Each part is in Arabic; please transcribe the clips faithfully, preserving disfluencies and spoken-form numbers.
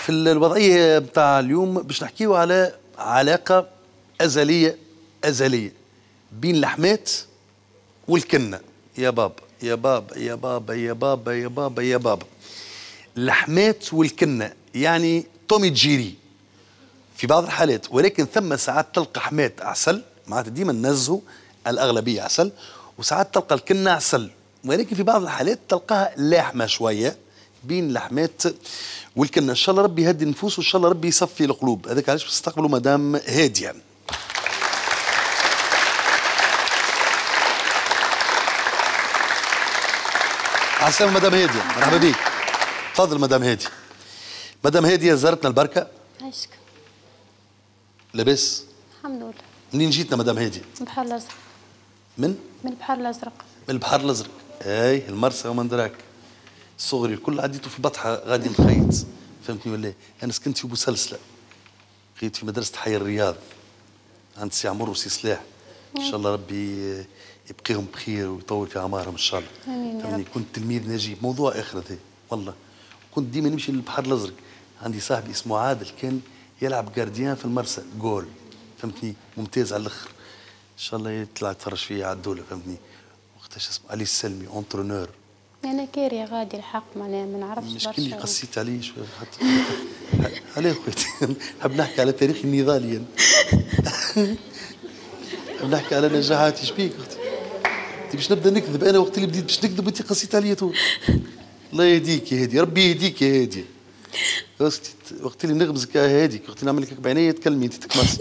في الوضعيه بتاع اليوم باش نحكيو على علاقه ازليه ازليه بين اللحمات والكنه. يا بابا يا بابا يا بابا يا بابا يا بابا يا بابا، اللحمات والكنه يعني تومي جيري في بعض الحالات، ولكن ثم ساعات تلقى حمات عسل، معناتها ديما نزهوا الاغلبيه عسل، وساعات تلقى الكنه عسل، ولكن في بعض الحالات تلقاها لاحمه شويه بين اللحمات والكنه. ان شاء الله ربي يهدي النفوس وان شاء الله ربي يصفي القلوب. هذاك علاش بتستقبلوا مدام هاديه. عسلامة مدام هاديه، مرحبا بك. تفضل مدام هاديه. مدام هاديه زارتنا البركه. عايشك. لاباس؟ الحمد لله. منين جيتنا مدام هاديه؟ من البحر الازرق. من؟ من البحر الازرق. من البحر الازرق، اي المرسى ومن دراك. صغري الكل عديته في بطحه غادي نخيط، فهمتني ولا؟ انا سكنت في بوسلسله، خيت في مدرسه حي الرياض عند سي عمر وسي صلاح. ان شاء الله ربي يبقيهم بخير ويطول في اعمارهم ان شاء الله. امين يا رب. كنت تلميذ نجيب، موضوع اخر هذا والله. كنت ديما نمشي للبحر الازرق، عندي صاحبي اسمه عادل كان يلعب جارديان في المرسى جول، فهمتني؟ ممتاز على الاخر. ان شاء الله يطلع يتفرج فيا على الدوله، فهمتني؟ وقتاش اسمه علي السلمي اونترونور. انا كاريه غادي الحق معناها ما نعرفش مش برشا. كلي قصيت عليه شويه حتى عليه خويا. نحب نحكي على تاريخي النضالي انا. نحب نحكي على نجاحاتي. ايش بيك اختي؟ انت باش نبدا نكذب انا وقت اللي بديت باش نكذب وانت قصيت عليا تو. الله يهديك يا هادي، ربي يهديك يا هادي. وقت اللي نغمزك يا هادي، وقت اللي نعمل لك بعينيا تكلمي انت تكمصي.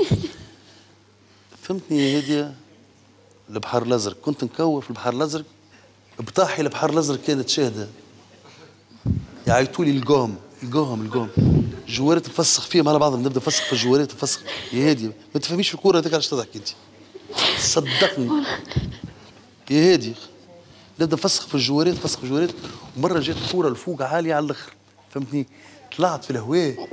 فهمتني يا هاديه؟ البحر الازرق كنت نكور في البحر الازرق، بطاحي البحر الازرق كانت شاهده، يعيطوا لي القوم القوم القوم جوارات نفسخ فيهم على بعضهم، نبدا نفسخ في الجوارات نفسخ. يا هادي ما تفهميش في الكوره هذاك علاش تضحك انت، صدقني يا هادي. نبدا نفسخ في الجوارات نفسخ في الجوارات، ومره جات كوره لفوق عاليه على الاخر، فهمتني؟ طلعت في الهواء.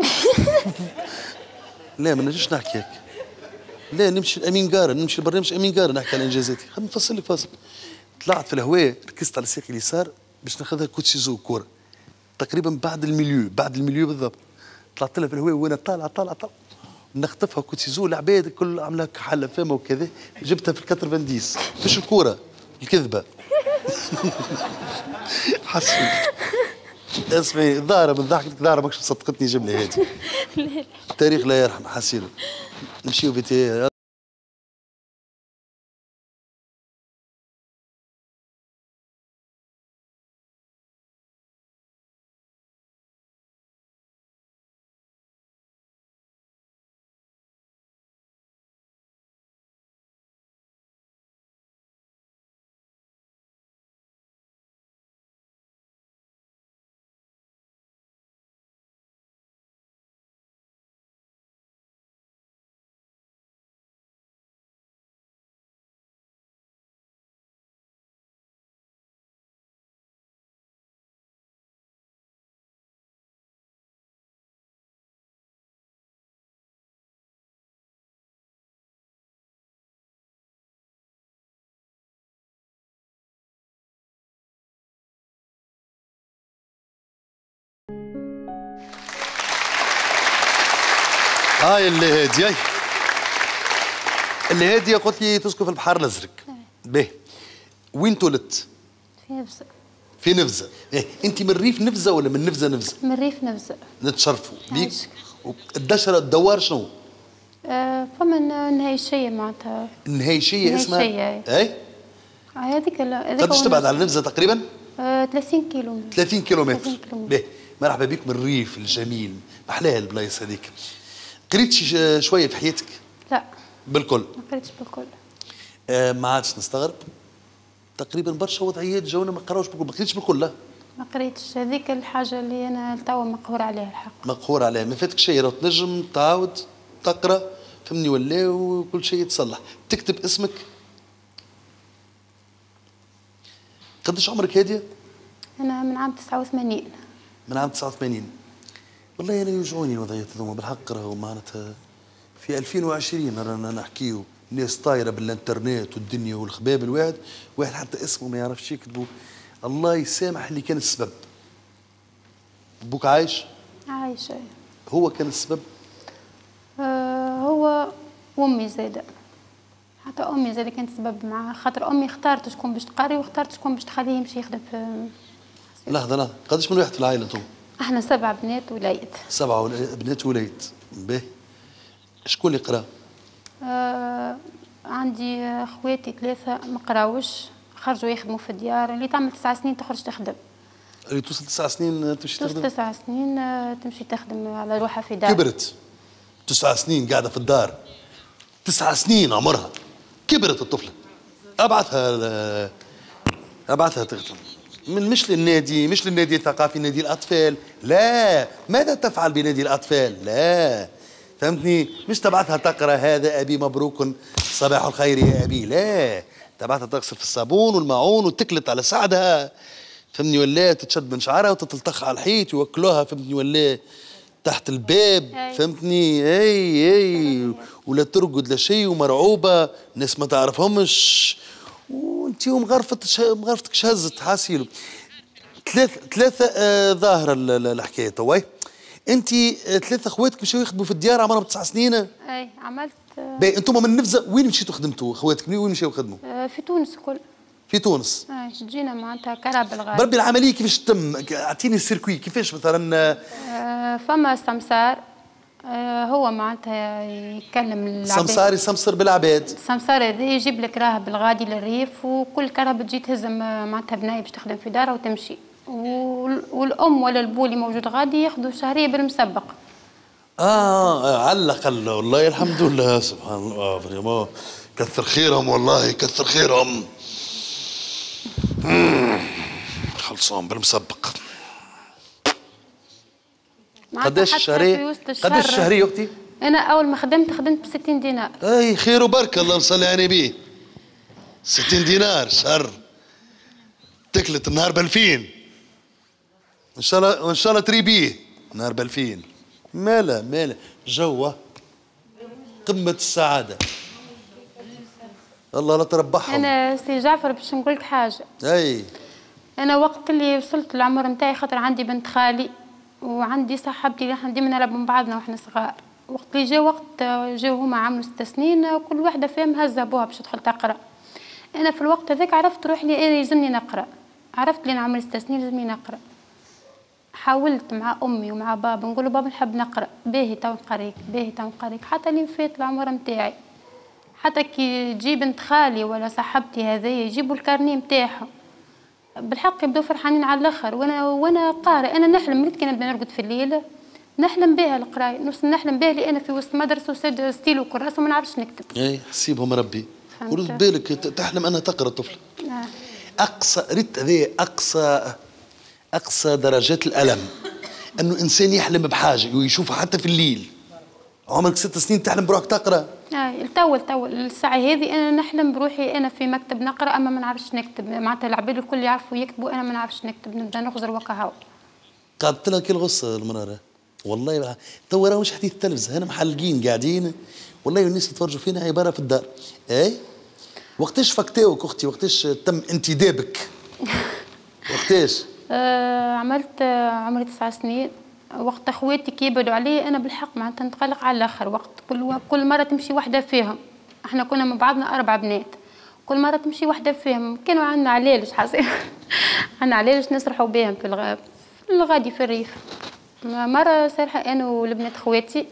لا ما نجيش نحكي هيك، لا نمشي لامين قارن، نمشي لبرنامج امين قارن نحكي على انجازاتي. خلينا نفصل لك فاصل. طلعت في الهواء، ركزت على ساقي اليسار باش ناخذها كوتشيزو كوره تقريبا بعد الميليو، بعد الميليو بالضبط. طلعت لها في الهواء وانا طالع طالع طالع نخطفها كوتشيزو، العباد الكل عامله حله فما وكذا، جبتها في الكترفنديس مش الكوره الكذبه. حسبي اسمعي الظاهره من ضحكتك الظاهره ماكش مصدقتني جمله هذه. التاريخ لا يرحم حسينا. نمشيو بيتي. هاي اللي هاديه اللي هاديه قلت لي تسكن في البحر الازرق. باهي وين تولدت؟ في نفزه. في نفزه. إيه انت من ريف نفزه ولا من نفزه نفزه؟ من ريف نفزه. نتشرفوا بيك. الدشره الدوار شنو؟ آه فما النهيشيه معناتها. النهيشيه اسمها؟ النهيشيه اي هذيك هذيك قداش تبعد على نفزه تقريبا؟ آه ثلاثين كيلومتر. ثلاثين كيلومتر. باهي مرحبا بك من الريف الجميل، محلاها البلايص هذيك. قريت شويه في حياتك؟ لا بالكل؟ ما قريتش بالكل. آه ما عادش نستغرب تقريبا برشا وضعيات جونا ما قراوش بالكل. ما قريتش بالكل؟ لا ما قريتش، هذيك الحاجه اللي انا توا مقهور عليها الحق. مقهور عليها، ما فاتك شيء، لو تنجم تعاود تقرا فهمني ولا وكل شيء يتصلح. تكتب اسمك. قداش عمرك هاديه؟ انا من عام تسعة وثمانين. من عام تسعة وثمانين. والله انا يوجعوني الوضعيات هذوما بالحق، راهو معناتها في ألفين وعشرين رانا نحكيو ناس طايره بالانترنت والدنيا والخباب الواحد، واحد حتى اسمه ما يعرفش يكتبوا. الله يسامح اللي كان السبب. بوك عايش؟ عايشه. هو كان السبب؟ آه هو وامي زاده، حتى امي زاده كانت سبب معاه، خاطر امي اختارت شكون باش تقري واختارت شكون باش تخليه يمشي يخدم في. لحظه لحظه، قداش من واحد في العائله انتم؟ احنا سبع بنات وليد. سبعه بنات وليد، باهي. شكون اللي قرا؟ آه عندي خواتي ثلاثه ما قراوش، خرجوا يخدموا في الديار، اللي تعمل تسع سنين تخرج تخدم. اللي توصل تسع سنين تمشي تخدم؟ توصل تسع سنين تمشي تخدم على روحها في دار. كبرت تسع سنين قاعده في الدار، تسع سنين عمرها، كبرت الطفله. ابعثها ل... ابعثها تخدم، من مش للنادي، مش للنادي الثقافي، نادي الاطفال، لا. ماذا تفعل بنادي الاطفال؟ لا، فهمتني؟ مش تبعثها تقرا هذا ابي مبروك صباح الخير يا ابي، لا، تبعثها تغسل في الصابون والماعون وتكلت على سعدها، فهمني ولا؟ تتشد من شعرها وتتلطخ على الحيط ويوكلوها، فهمتني ولا؟ تحت الباب، فهمتني؟ اي اي، ولا ترقد لا شيء ومرعوبه، ناس ما تعرفهمش، وانت ومغرفتك مغرفتك شهزت حاسيلو. ثلاث ثلاثه آه ظاهره الحكايه توا. انت آه ثلاثه خواتك مشاو يخدموا في الديار عمرهم تسع سنين؟ اي عملت. آه باهي، انتم من نفزه وين مشيتوا خدمتوا خواتك؟ وين مشاو يخدموا؟ آه في تونس الكل. في تونس؟ اي جينا معناتها كراب الغالي. بربي العمليه كيفاش تتم؟ اعطيني السيركوي كيفاش مثلا. آه فما سمسار، آه هو معناتها يكلم العباد. سمسار يسمسر بالعباد. السمسار هذا يجيب لك راهب الغادي للريف، وكل كرهبة تجي تهزم معناتها بناية باش تخدم في دارها وتمشي، والام ولا البو اللي موجود غادي ياخذوا شهريه بالمسبق. اه على الاقل والله الحمد لله، سبحان الله، فريمون كثر خيرهم والله، كثر خيرهم. خلصون بالمسبق. قداش الشهريه؟ قداش الشهريه اختي؟ انا اول ما خدمت خدمت ب ستين دينار. اي خير وبركه، اللهم صل على النبي. ستين دينار شهر، تكلت النهار ب ألفين ان شاء الله، وان شاء الله تريبيه نهار ب ألفين. مالا مالا جوه قمه السعاده، الله لا تربحهم. انا سي جعفر باش نقول لك حاجه. اي انا وقت اللي وصلت العمر نتاعي، خاطر عندي بنت خالي وعندي صاحبتي اللي احنا ديما نلعبوا مع بعضنا واحنا صغار، وقت اللي جا وقت جاو هما عملوا ست سنين، كل واحده فيهم هزه ابوها باش تدخل تقرا. انا في الوقت هذاك عرفت روحي انا يلزمني نقرا، عرفت لي انا عمري ست سنين يلزمني نقرا. حاولت مع امي ومع بابا نقول له بابا نحب نقرا، باهي تو نقريك، باهي تو نقريك، حتى اللي فات العمر نتاعي. حتى كي تجي بنت خالي ولا صاحبتي هذيا يجيبوا الكارني نتاعهم، بالحق يبداو فرحانين على الاخر، وانا وانا قارئ. انا نحلم ملي كي نبدا نرقد في الليل نحلم بها القرايه، نوصل نحلم بها لي انا في وسط مدرسه وسد ستيلو كراس وما نعرفش نكتب. اي حسيبهم ربي، ورد بالك تحلم انها تقرا طفله. آه. اقصى ريت هذه اقصى اقصى درجات الالم، انه انسان يحلم بحاجه ويشوفها حتى في الليل. عمرك ست سنين تحلم بروحك تقرا؟ اي تو تو الساعه هذه انا نحلم بروحي انا في مكتب نقرا، اما ما نعرفش نكتب، معناتها العباد الكل يعرفوا يكتبوا، انا ما نعرفش نكتب، نبدا نغزر وكهو. قعدت لها كي الغصه المراره والله. تو راهو مش حديث التلفزه، هنا محلقين قاعدين والله، والناس يتفرجوا فينا عباره في الدار. اي وقتاش فكتاوك اختي؟ وقتاش تم انتدابك؟ وقتاش؟ آه عملت آه عمري تسع سنين، وقت اخواتي كي يبعدوا علي انا بالحق معناتها نتقلق على الاخر. وقت كل كل مره تمشي وحده فيهم، احنا كنا مع بعضنا اربع بنات، كل مره تمشي وحده فيهم، كانوا عندنا علالش حاسين عندنا علالش نسرحوا بهم في الغاب في الغادي في الريف. مره سارحه انا والبنات خواتي،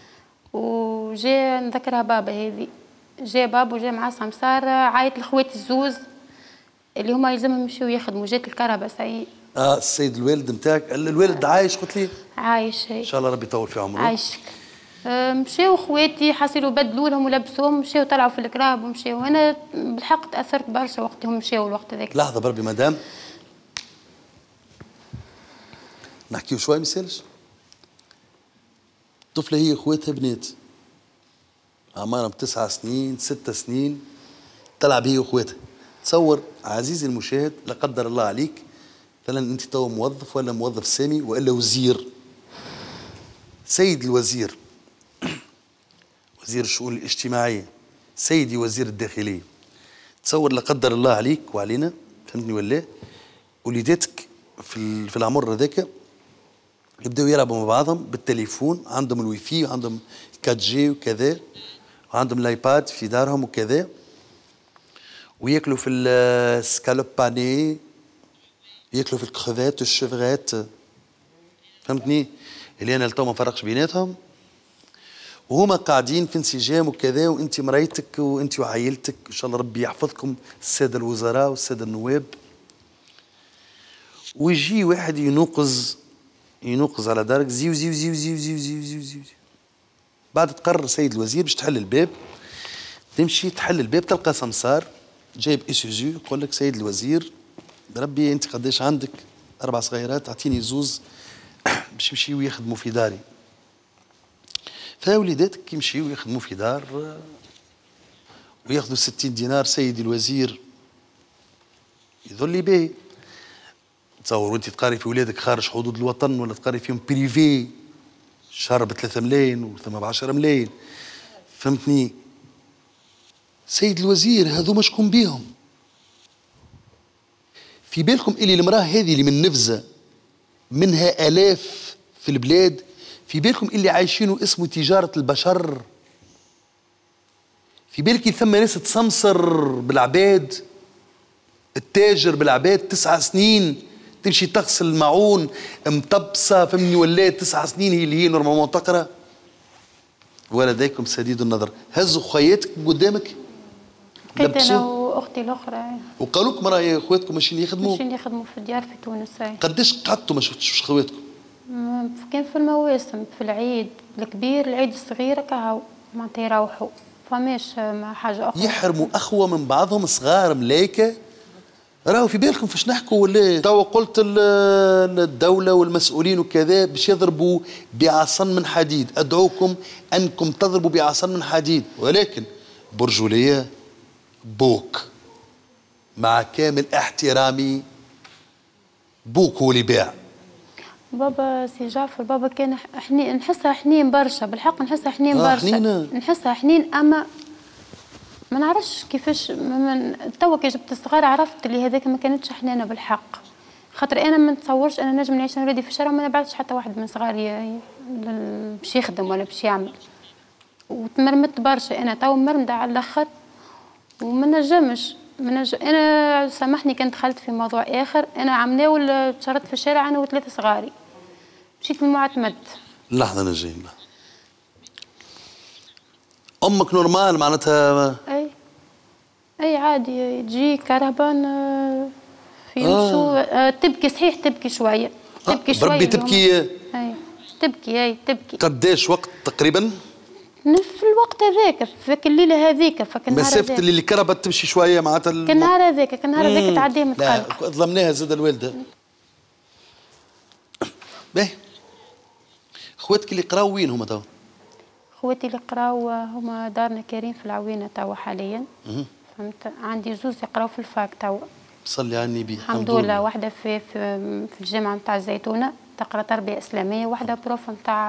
وجا نذكرها بابا هذه، جا بابا وجا مع سمسار عايط لخواتي الزوز اللي هما يلزمهم يمشيو يخدموا، جات الكهرباء سعيد. اه السيد الوالد نتاعك، الوالد عايش قلت لي؟ عايش هي. ان شاء الله ربي يطول في عمره. عايشك. آه مشاو خواتي حصلوا بدلوا لهم ولبسوهم، مشاو طلعوا في الكراب ومشاو، وانا بالحق تاثرت برشا وقت هم مشاو الوقت هذاك. لحظه بربي مدام، نحكيو شوي ما يسالش. الطفله هي خواتها بنات اعمارهم تسع سنين ست سنين، تلعب هي وخواتها. تصور عزيزي المشاهد، لا قدر الله عليك مثلا انت تو موظف ولا موظف سامي والا وزير، سيد الوزير وزير الشؤون الاجتماعيه، سيدي وزير الداخليه، تصور لا قدر الله عليك وعلينا، فهمتني ولا؟ وليداتك في في العمر هذاك يبداو يلعبوا مع بعضهم بالتليفون، عندهم الويفي وعندهم فور جي وكذا، وعندهم الايباد في دارهم وكذا، وياكلوا في السكالوب باني، ياكلوا في الكروفيت والشفغات، فهمتني؟ اللي انا لتو ما نفرقش بيناتهم، وهما قاعدين في انسجام وكذا، وانت مريتك وانت وعائلتك ان شاء الله ربي يحفظكم الساده الوزراء والساده النواب. ويجي واحد ينوقز ينوقز على دارك، زيو زيو زيو زيو زيو زيو زيو زيو. بعد تقرر سيد الوزير باش تحل الباب، تمشي تحل الباب تلقى سمسار جايب اسوزو يقول لك سيد الوزير بربي انت قداش عندك؟ اربع صغيرات، اعطيني زوز باش يمشيو يخدموا في داري. فوليداتك يمشيو يخدموا في دار وياخذوا ستين دينار، سيدي الوزير يظل باهي. تصور وانت تقاري في ولادك خارج حدود الوطن ولا تقاري فيهم بريفي، شهر بثلاثة ملايين وثم بعشرة ملايين، فهمتني؟ سيد الوزير هذوما شكون بيهم؟ في بالكم اللي المراه هذه اللي من نفزه منها آلاف في البلاد، في بالكم اللي عايشينه اسمه تجارة البشر؟ في بالك ثم ناس تسمسر بالعباد، التاجر بالعباد تسع سنين تمشي تغسل المعون مطبسة، فهمني؟ ولات تسع سنين هي اللي هي نورمالمون تقرا. ولديكم سديد النظر، هزوا خياتك قدامك لقيت انا واختي الاخرى وقالوا لكم راهي خواتكم ماشيين يخدموا؟ ماشيين يخدموا في الديار في تونس. قداش قعدتوا ما شفتوش خواتكم؟ كان في المواسم، في العيد الكبير العيد الصغير كهو معناتها يروحوا، فماش حاجه اخرى. يحرموا اخوه من بعضهم صغار ملايكه. راهو في بالكم فاش نحكوا ولا توا قلت الدوله والمسؤولين وكذا باش يضربوا بعصا من حديد، ادعوكم انكم تضربوا بعصا من حديد، ولكن برجوليه بوك مع كامل احترامي، بوك هو اللي باع. بابا سي جعفر بابا كان حنين، نحسها حنين برشا، بالحق نحسها حنين آه برشا. حنينة. نحسها حنين، اما ما نعرفش كيفاش من توا كي جبت الصغار عرفت اللي هذاك ما كانتش حنانه بالحق، خاطر انا ما نتصورش انا نجم نعيش انا ولادي في الشارع وما نبعثش حتى واحد من صغاري باش يخدم ولا باش يعمل. وتمرمت برشا انا توا مرمده على الاخر وما نجمش ما نجم. انا سامحني كنت دخلت في موضوع اخر، انا عمناول تشردت في الشارع انا وثلاثه صغاري، مشيت للمعتمد. لحظه انا جاي. امك نورمال معناتها؟ اي اي عادي، تجي كرهبان في يمشو. آه. تبكي صحيح، تبكي شويه، تبكي آه. شويه بربي تبكي. اي تبكي اي تبكي. قداش وقت تقريبا؟ في الوقت هذاك، فك الليله هذيك، فك النهار هذاك مسافه اللي كربت تمشي شويه معناتها الم... كالنهار هذاك كالنهار هذاك تعديه متقلق. لا ظلمناها زاد الوالده. باهي خواتك اللي قراو وين هما توا؟ خواتي اللي قراو هما دارنا كريم في العوينه توا حاليا. فهمت؟ عندي زوز يقراو في الفاك توا. صلي على النبي. الحمد لله. واحدة في في, في الجامعة نتاع الزيتونة تقرا تربية إسلامية، واحدة بروف نتاع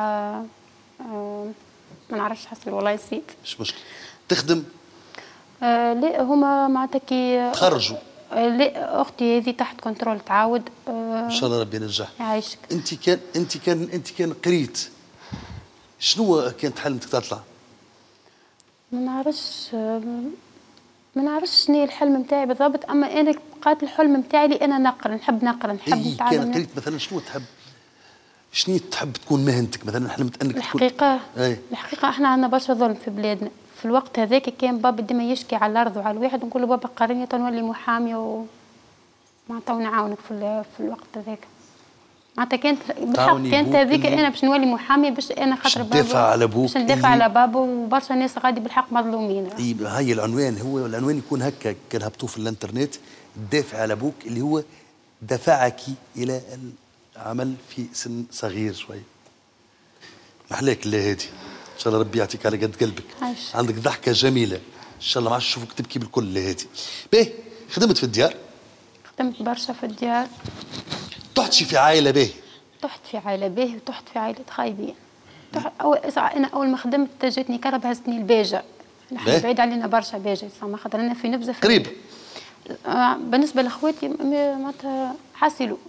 ما نعرفش حسب والله نسيت. مش مشكل. تخدم؟ آه لا هما معناتها كي تخرجوا؟ آه لا أختي هذه تحت كنترول تعاود. آه إن شاء الله ربي ينجحك. يعيشك. أنت كان أنت كان أنت كان قريت شنو كانت حلمك تطلع؟ ما نعرفش ما نعرفش شنو الحلم نتاعي بالضبط، اما انا بقات الحلم نتاعي اللي انا نقرا، نحب نقرا، نحب إيه نتعلم. كان قريت مثلا شنو تحب؟ شنو تحب تكون مهنتك مثلا؟ حلمت انك الحقيقه تكون أي. الحقيقه احنا عندنا برشا ظلم في بلادنا، في الوقت هذاك كان بابا ديما يشكي على الارض وعلى الواحد، نقول له بابا قريني تنولي محاميه و معناتها ونعاونك في في الوقت هذاك. معناتها كانت بالحق كانت هذيك انا باش نولي محاميه باش انا خاطر بابا ندافع على بوك، باش ندافع على بابا، وبرشا ناس غادي بالحق مظلومين. اي هاي العنوان، هو العنوان يكون هكا كان هبطوه في الانترنت، تدافع على بوك اللي هو دفعك الى العمل في سن صغير شوي. محلاك الله هادي، ان شاء الله ربي يعطيك على قد قلبك. عايش. عندك ضحكه جميله ان شاء الله، ما عادش نشوفك تبكي بالكل الله هادي. باهي خدمت في الديار؟ خدمت برشا في الديار. تحت في عائله باهي؟ تحت في عائله باهي وتحت في عائله خايبين. أول انا اول ما خدمت جاتني كرب هزتني الباجه، نحن بعيد علينا برشا باجه، ما خاطر انا في نبذه في قريب. آه بالنسبه لاخواتي معناتها حاسلوا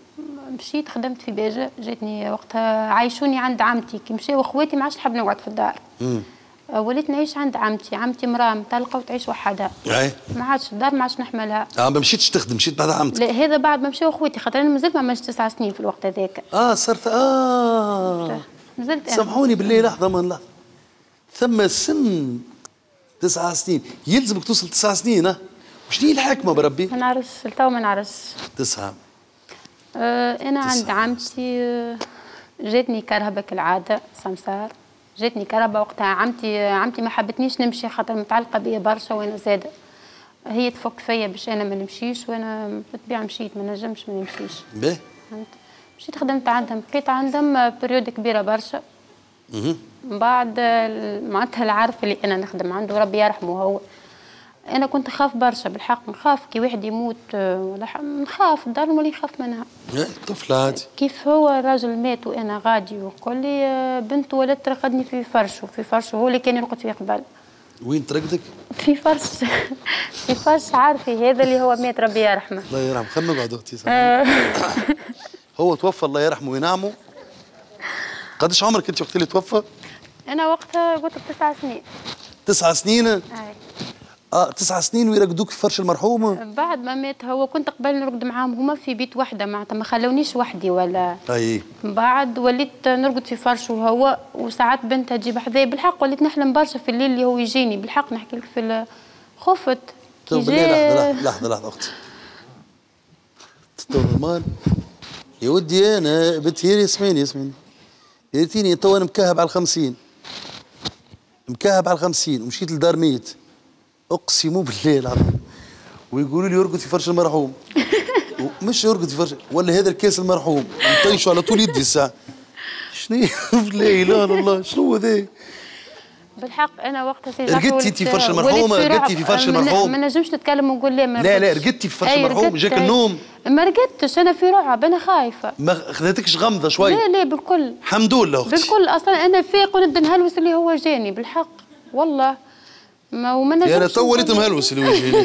مشيت خدمت في باجة، جاتني وقتها عايشوني عند عمتي، كي مشاو اخواتي ما عادش نحب نقعد في الدار. امم وليت نعيش عند عمتي، عمتي مراه مطلقه وتعيش وحدها. اي ما عادش الدار ما عادش نحملها. اه ما مشيتش تخدم، مشيت بعد عمتك؟ لا هذا بعد ما مشاو اخواتي، خاطر انا مازلت ما عملتش تسع سنين في الوقت هذاك. اه صرت اه مازلت. سامحوني بالله لحظه من لحظه، ثم سن تسع سنين يلزمك توصل تسع سنين. ها وشنو هي الحكمه بربي؟ ما نعرفش لتوا ما نعرفش. تسعه. آه انا عند عمتي آه جاتني كرهبه كالعاده سمسار، جاتني كرهبه وقتها. عمتي عمتي ما حبتنيش نمشي خاطر متعلقه بيا برشا وانا زاده، هي تفك فيا باش انا ما نمشيش، وانا بالطبيعه مشيت ما نجمش ما نمشيش. باهي مشيت خدمت عندهم، بقيت عندهم بريود كبيره برشا. اها من بعد معناتها العارف اللي انا نخدم عنده ربي يرحمه هو، انا كنت نخاف برشا بالحق، نخاف كي واحد يموت ولا نخاف الدار ولا يخاف منها. طفل عادي. كيف هو الراجل مات وانا غادي وقال لي بنته ولدت ترقدني في فرشه، في فرشه هو اللي كان يرقد فيه قبل. وين ترقدك؟ في فرش في فرش عارفي هذا اللي هو مات ربي يرحمه. الله يرحمه. خلينا نقعد اختي. هو توفى الله يرحمه وينعمه. قديش عمرك انت وقت اللي توفى؟ انا وقتها قلت لك تسع سنين. تسع سنين؟ اي اه تسع سنين ويرقدوك في فرش المرحومه؟ بعد ما مات هو كنت قبل نرقد معاهم هما في بيت وحده معناتها ما خلونيش وحدي ولا. اي بعد وليت نرقد في فرشه هو، وساعات بنتها تجيب حذايا بالحق، وليت نحلم برشا في الليل اللي هو يجيني بالحق. نحكي لك في خفت كي جا. لحظه لحظه لحظه اختي. تطور يا ودي انا بنتي اسمعيني اسمعيني يا ريتيني تو انا مكهب على الخمسين، مكهب على الخمسين ومشيت لدار ميت اقسم بالله العظيم ويقولوا لي يرقد في فرش المرحوم. مش يرقد في فرش ولا هذا الكاس المرحوم نطيشه على طول يدي الساعه. شنو لا اله الا الله شنو ذا؟ بالحق انا وقتها سي رقدتي انت في فرش المرحوم؟ رقدتي في فرش المرحوم؟ ما نجمش نتكلم ونقول لا ما لا لا رقدتي في فرش المرحوم؟ جاك النوم؟ ما رقدتش انا في رعب، انا خايفه. ما خذتكش غمضه شوي؟ لا لا بالكل الحمد لله اختي بالكل. اصلا انا فيق ونبدا نهلوس اللي هو جاني بالحق والله ما وما نجمش. انا تو وليت مهلوس اللي هو جاني.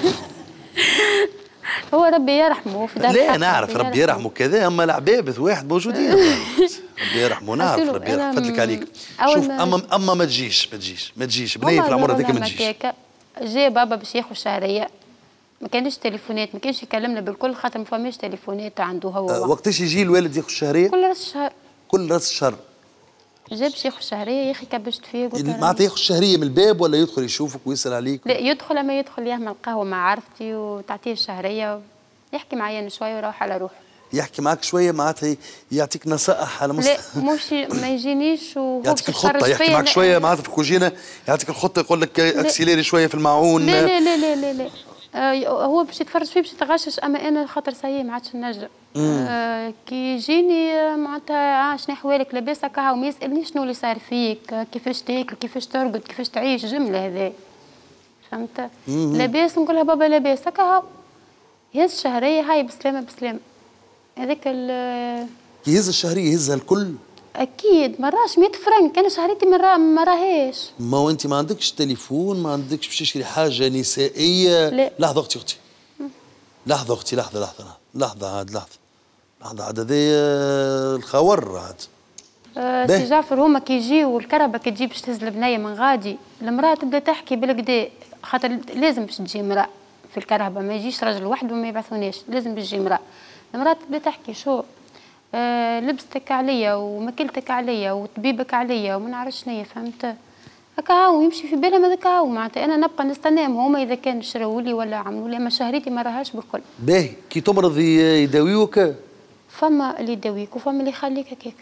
هو ربي يرحمه في دار. لا نعرف ربي يرحمه كذا، اما العبابث واحد موجودين. ربي يرحمه نعرف ربي يرحمه فضلك عليك. شوف اما اما ما تجيش ما تجيش ما تجيش بنيه في العمر هذاك ما تجيش. جا بابا باش ياخذ الشهريه، ما كانش تليفونات، ما كانش يكلمنا بالكل خاطر ما فماش تليفونات عنده هو. أه وقتاش يجي الوالد ياخذ الشهريه؟ كل راس الشهر. كل راس الشهر. جا باش ياخذ الشهريه يا اخي كبشت فيه قلت له معناتها ياخذ الشهريه من الباب ولا يدخل يشوفك ويسال عليك؟ لا يدخل، اما يدخل يعمل قهوه مع عرفتي وتعطيه الشهريه يحكي معايا شويه ويروح على روحه. يحكي معك شويه معناتها يعطيك نصائح على مست... لا مش ما يجينيش وهو يعطيك الخطه. يحكي معك شويه معناتها في الكوجينه يعطيك الخطه يقول لك اكسيليري شويه في المعون. لا لا لا لا لا, لا. آه هو باش يتفرج فيه باش يتغشش، اما انا خاطر سايي ما عادش نجم. آه كي يجيني معناتها اه شنو احوالك لاباس هكا وما يسالنيش شنو اللي صار فيك، آه كيفاش تاكل كيفاش ترقد كيفاش تعيش جمله هذا فهمت. لاباس نقول لها بابا لاباس هكا يهز الشهريه هاي بسلامه بسلامه هذاك ال يهز الشهريه يهزها الكل اكيد مراش مية فرنك. انا شهريتي مرة ما راهيش. ما هو انت ما عندكش تليفون، ما عندكش باش تشري حاجه نسائيه. لا لحظه اختي اختي لحظه اختي لحظه لحظه لحظه عاد لحظه لحظه عاد هذا الخور عاد. آه سي جعفر هما كي يجيو الكرهبه كي تجي باش تهز البنيه من غادي المراه تبدا تحكي بالكدا خاطر لازم باش تجي امراه في الكرهبه، ما يجيش راجل وحده وما يبعثوناش، لازم باش تجي امراه. المراه تبدا تحكي شو آه لبستك عليا وماكلتك عليا وطبيبك عليا وما نعرفش شنيا فهمت هكا هاو يمشي في بالهم هذاك هاو معناتها انا نبقى نستناهم هما اذا كان شراو لي ولا عملوا لي، اما شهريتي ما راهاش بالكل. باهي كي تمرض يداويوك؟ فما اللي يداويك وفما اللي يخليك هكاك.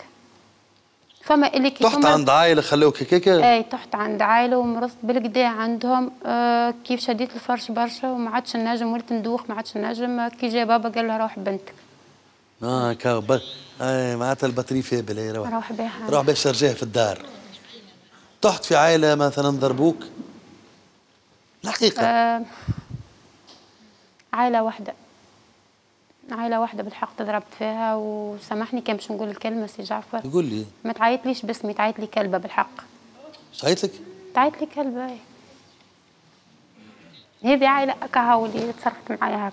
فما اللي كي تحت عند عائله خلوك هكاك؟ اي تحت عند عائله ومرضت بالكدا عندهم. آه كيف شديت الفرش برشا وما عادش نجم وليت ندوخ ما عادش نجم. كي جا بابا قال لها روح بنتك. اه كا اي معناتها البطري فابل هي روح روح بها روح باش ترجعها في الدار. تحت في عائله مثلا ضربوك؟ الحقيقه آه عائله واحده عائله واحده بالحق تضربت فيها. وسامحني كان باش نقول الكلمه سي جعفر. قول لي. ما تعيطليش باسمي تعيط لي كلبه بالحق. تعيط لك؟ تعيط لي كلبه. هذه عائله هكا هاو اللي تصرفت معايا هكا.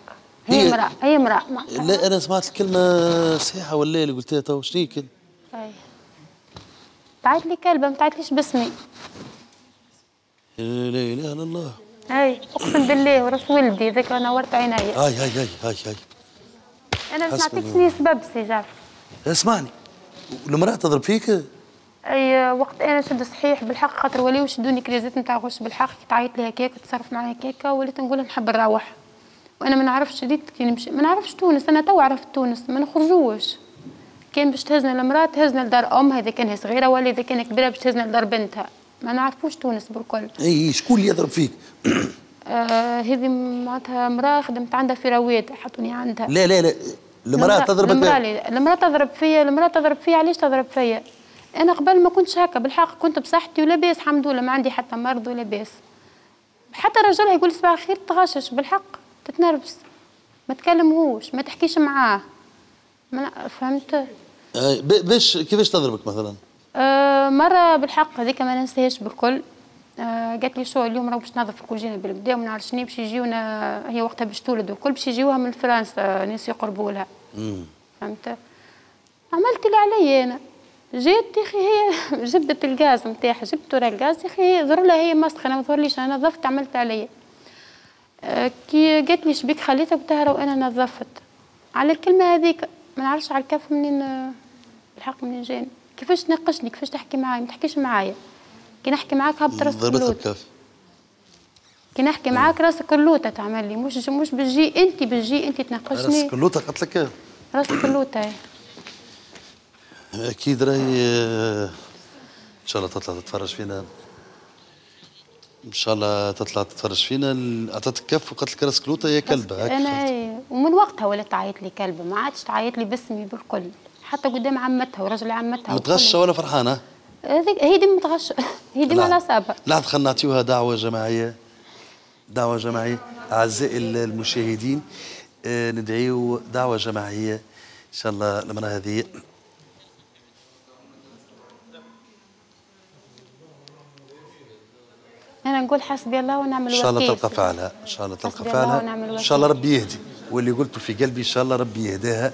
هي امرأة هي امرأة. لا أنا سمعت الكلمة صحيحة ولا اللي قلتها تو شنو كان؟ أي تعيط لي كلبة ما تعيطليش باسمي. لا إله إلا الله. أي أقسم بالله وراس ولدي ذكرى نورت عيني. هاي هاي هاي هاي هاي أنا ما نعطيكش سبب سي جعفر. اسمعني المرأة تضرب فيك؟ اي وقت انا شد صحيح بالحق خاطر وليو شدوني كريزات نتاع غش بالحق تعيط لي هكاك تصرف معايا هكاكا وليت نقول نحب نروح وانا ما نعرفش ريت كي نمشي ما نعرفش تونس انا تو عرفت تونس ما نخرجوش كان باش تهزنا المراه تهزنا لدار امها اذا كانت صغيره ولا اذا كانت كبيره باش تهزنا لدار بنتها ما نعرفوش تونس بالكل. اي شكون اللي يضرب فيك؟ آه هذه معناتها مراه خدمت عندها في رواد حطوني عندها. لا لا لا المراه تضربك؟ المراه المراه تضرب فيا المراه تضرب فيا علاش تضرب فيا؟ أنا قبل ما كنتش هكا بالحق كنت بصحتي ولاباس الحمد لله ما عندي حتى مرض ولاباس. حتى رجلها يقول صباح الخير تغشش بالحق تتنرفز ما تكلمهوش ما تحكيش معاه ما فهمت؟ آه باش كيفاش تضربك مثلا؟ آه مرة بالحق هذيك ما ننساهاش بالكل. آه قالت لي شو اليوم راه باش تنظف الكوجينه بالكدا وما نعرفش شنو باش يجيونا هي وقتها باش تولد والكل باش يجيوها من فرنسا ناس يقربوا لها. فهمت؟ عملت اللي عليا أنا. جيت يا اخي هي جبت الغاز نتاعها جبت ورا الغاز يا اخي ظهر لها هي مسخه انا ما ظهرليش انا نظفت عملت عليا. أه كي قالت لي شبيك خليتها قلت لها وانا نظفت على الكلمه هذيك ما نعرفش على الكاف منين الحق منين جاني كيفاش تناقشني كيفاش تحكي معايا ما تحكيش معايا كي نحكي معاك هبط راسك اللوطه كي نحكي معاك راسك اللوطه تعمل لي مش مش بتجي انت بتجي انت تناقشني راسك اللوطه قالت لك راسك اللوطه. اكيد راهي ان شاء الله تطلع تتفرج فينا ان شاء الله تطلع تتفرج فينا عطاتك كف وقالت لك راسك لوطه يا كلبه هكا. انا ومن وقتها ولات تعيط لي كلبه ما عادش تعيط لي باسمي بالكل حتى قدام عمتها ورجل عمتها. متغشه ولا فرحانه؟ هذيك هي ديما متغشه هي ديما على صابها. لحظه خلينا نعطيوها دعوه جماعيه دعوه جماعيه اعزائي المشاهدين آه ندعيو دعوه جماعيه ان شاء الله المراه هذه أنا نقول حسبي الله ونعم الوكيل. إن شاء الله تلقى فعلها، إن شاء الله تلقى فعلها، إن شاء الله ربي يهدي، واللي قلته في قلبي إن شاء الله ربي يهداها.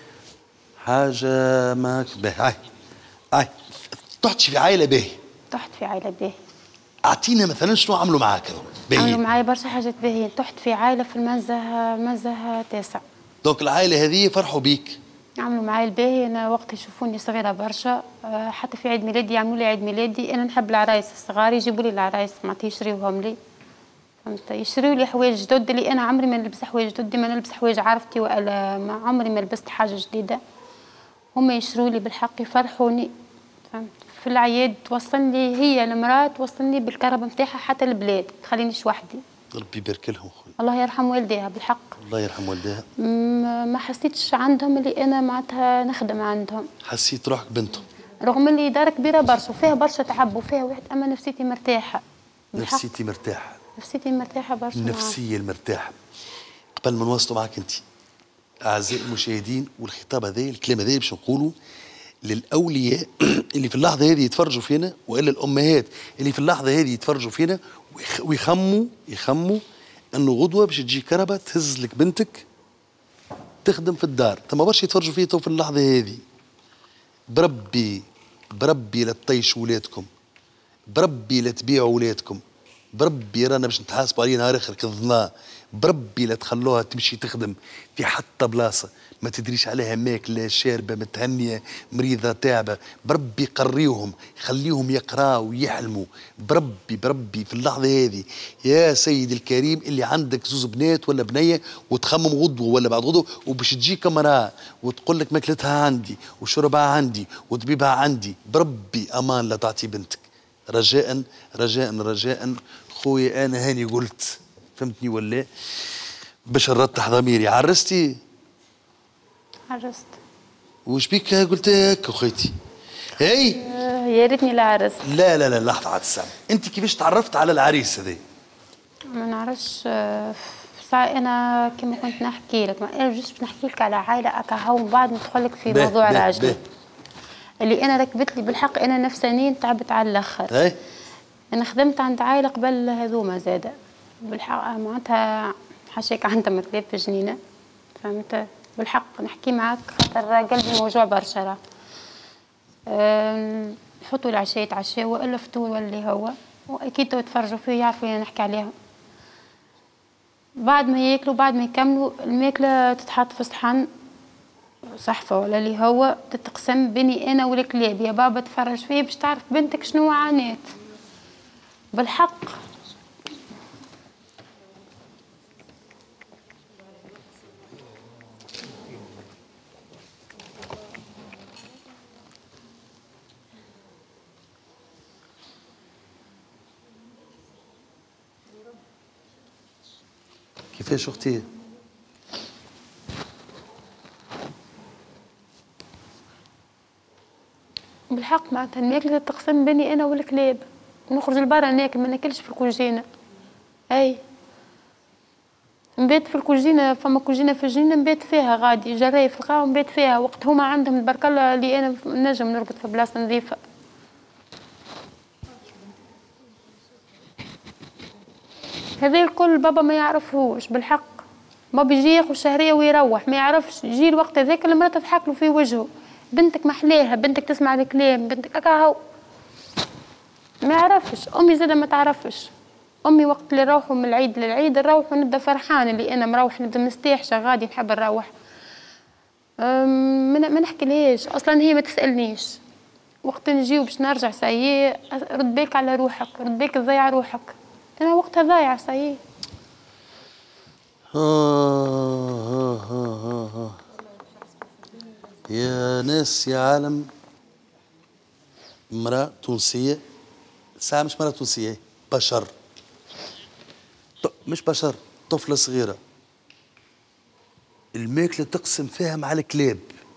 حاجة ما باهي، هاي هاي تحتش في عائلة باهي. تحت في عائلة باهي. أعطينا مثلا شنو عملوا معاك؟ عملوا معايا برشا حاجات باهيين، تحت في عائلة في المنزه منزه تاسع. دونك العائلة هذه فرحوا بيك. عملوا معايا الباهي، أنا وقت يشوفوني صغيرة برشا، حتى في عيد ميلادي يعملوا لي عيد ميلادي، أنا نحب العرايس الصغار يجيبوا لي العرايس معناتها يشريوهم لي. فهمت؟ يشريوا لي حوايج جدد اللي أنا عمري ما نلبس حوايج جدد، ديما نلبس حوايج عرفتي ولا ما عمري ما لبست حاجة جديدة. هما يشروا لي بالحق يفرحوني. فهمت؟ في العياد توصلني هي المرأة توصلني بالكهرباء نتاعها حتى البلاد، ما تخلينيش وحدي. ربي يبارك لهم خويا. الله يرحم والديها بالحق. الله يرحم والديها. ما حسيتش عندهم اللي انا معناتها نخدم عندهم. حسيت روحك بنتهم. رغم اللي دار كبيره برشا وفيها برشا تعب وفيها واحد، اما نفسيتي مرتاحه. نفسيتي مرتاحه. نفسيتي مرتاحه برشا. النفسيه المرتاحه. قبل ما نواصلوا معك انت اعزائي المشاهدين، والخطاب هذا الكلام هذا باش نقولوا للاولياء اللي في اللحظه هذه يتفرجوا فينا، والا الامهات اللي في اللحظه هذه يتفرجوا فينا ويخموا يخموا انه غدوه باش تجي كربه تهز لك بنتك تخدم في الدار. ثم برشا يتفرجوا فيا تو في اللحظه هذه. بربي بربي لا تطيشوا ولادكم، بربي لا تبيعوا ولادكم، بربي رانا باش نتحاسبوا عليه نهار اخر كالظنا، بربي لا تخلوها تمشي تخدم في حتى بلاصه ما تدريش عليها ماكله شاربه متهنيه مريضه تعبه. بربي قريوهم خليهم يقراوا ويحلموا. بربي بربي في اللحظه هذه يا سيدي الكريم اللي عندك زوز بنات ولا بنيه وتخمم غدوه ولا بعد غدوه وباش تجيك امراه وتقول لك ماكلتها عندي وشربها عندي وطبيبها عندي، بربي امان لا تعطي بنتك. رجاء رجاء رجاء خويا انا هاني قلت، فهمتني ولا؟ باش نرتح ضميري. عرستي؟ عرست. وش بيك قلت هكا خويتي؟ هاي آه يا ريتني لا عرست. لا لا لا لحظة عاد الساعة، أنت كيفاش تعرفت على العريس هذا؟ ما نعرفش آه ساعة أنا كما كنت نحكي لك، أنا جوست باش نحكي لك على عائلة أكا هاو من بعد ندخل لك في موضوع راجلي اللي أنا ركبت لي بالحق. أنا نفسانيا تعبت على الآخر. هاي أنا خدمت عند عائلة قبل هذوما زادة بالحق معناتها حاشاك عندها مكتب في جنينة. فهمت؟ بالحق نحكي معاك خاطر قلبي موجوع برشا راه. أه نحطوا العشاء يتعشاو والا فطور واللي هو، واكيد تو يتفرجوا فيه يعرفوا اللي نحكي عليهم. بعد ما ياكلوا بعد ما يكملوا الماكله تتحط في صحن صحفه ولا اللي هو تتقسم بيني انا والكلاب، يا بابا تفرج فيه باش تعرف بنتك شنو عانات بالحق. كيفاش اختي؟ بالحق معناتها الماكلة تقسم بيني انا والكلاب، نخرج لبرا ناكل ما ناكلش في الكوجينة. اي نبات في الكوجينة، فما كوجينة في الجنينة نبات فيها غادي، جراي في القاع ونبات فيها وقت هما عندهم تبارك الله اللي انا نجم نرقد في بلاصة نظيفة. هذا الكل بابا ما يعرفهوش بالحق. بابا يجي ياخذ شهرية ويروح ما يعرفش، يجي الوقت هذاك المرأة تضحك له في وجهه، بنتك محليها، بنتك تسمع الكلام، بنتك هكا هو ما يعرفش. امي زاده ما تعرفش. امي وقت اللي نروحوا من العيد للعيد نروح ونبدا فرحان اللي انا مروح، نبدا مستيحشه غادي نحب نروح. ما نحكي ليش اصلا، هي ما تسالنيش. وقت نجيو باش نرجع سايي رد بالك على روحك، رد بالك تضيع روحك. انا وقتها ضايعه سايي. آه آه آه آه. يا ناس يا عالم، امرأة تونسية، ساعة مش مرأة تونسية، بشر، مش بشر، طفلة صغيرة الماكلة تقسم فيها مع الكلاب.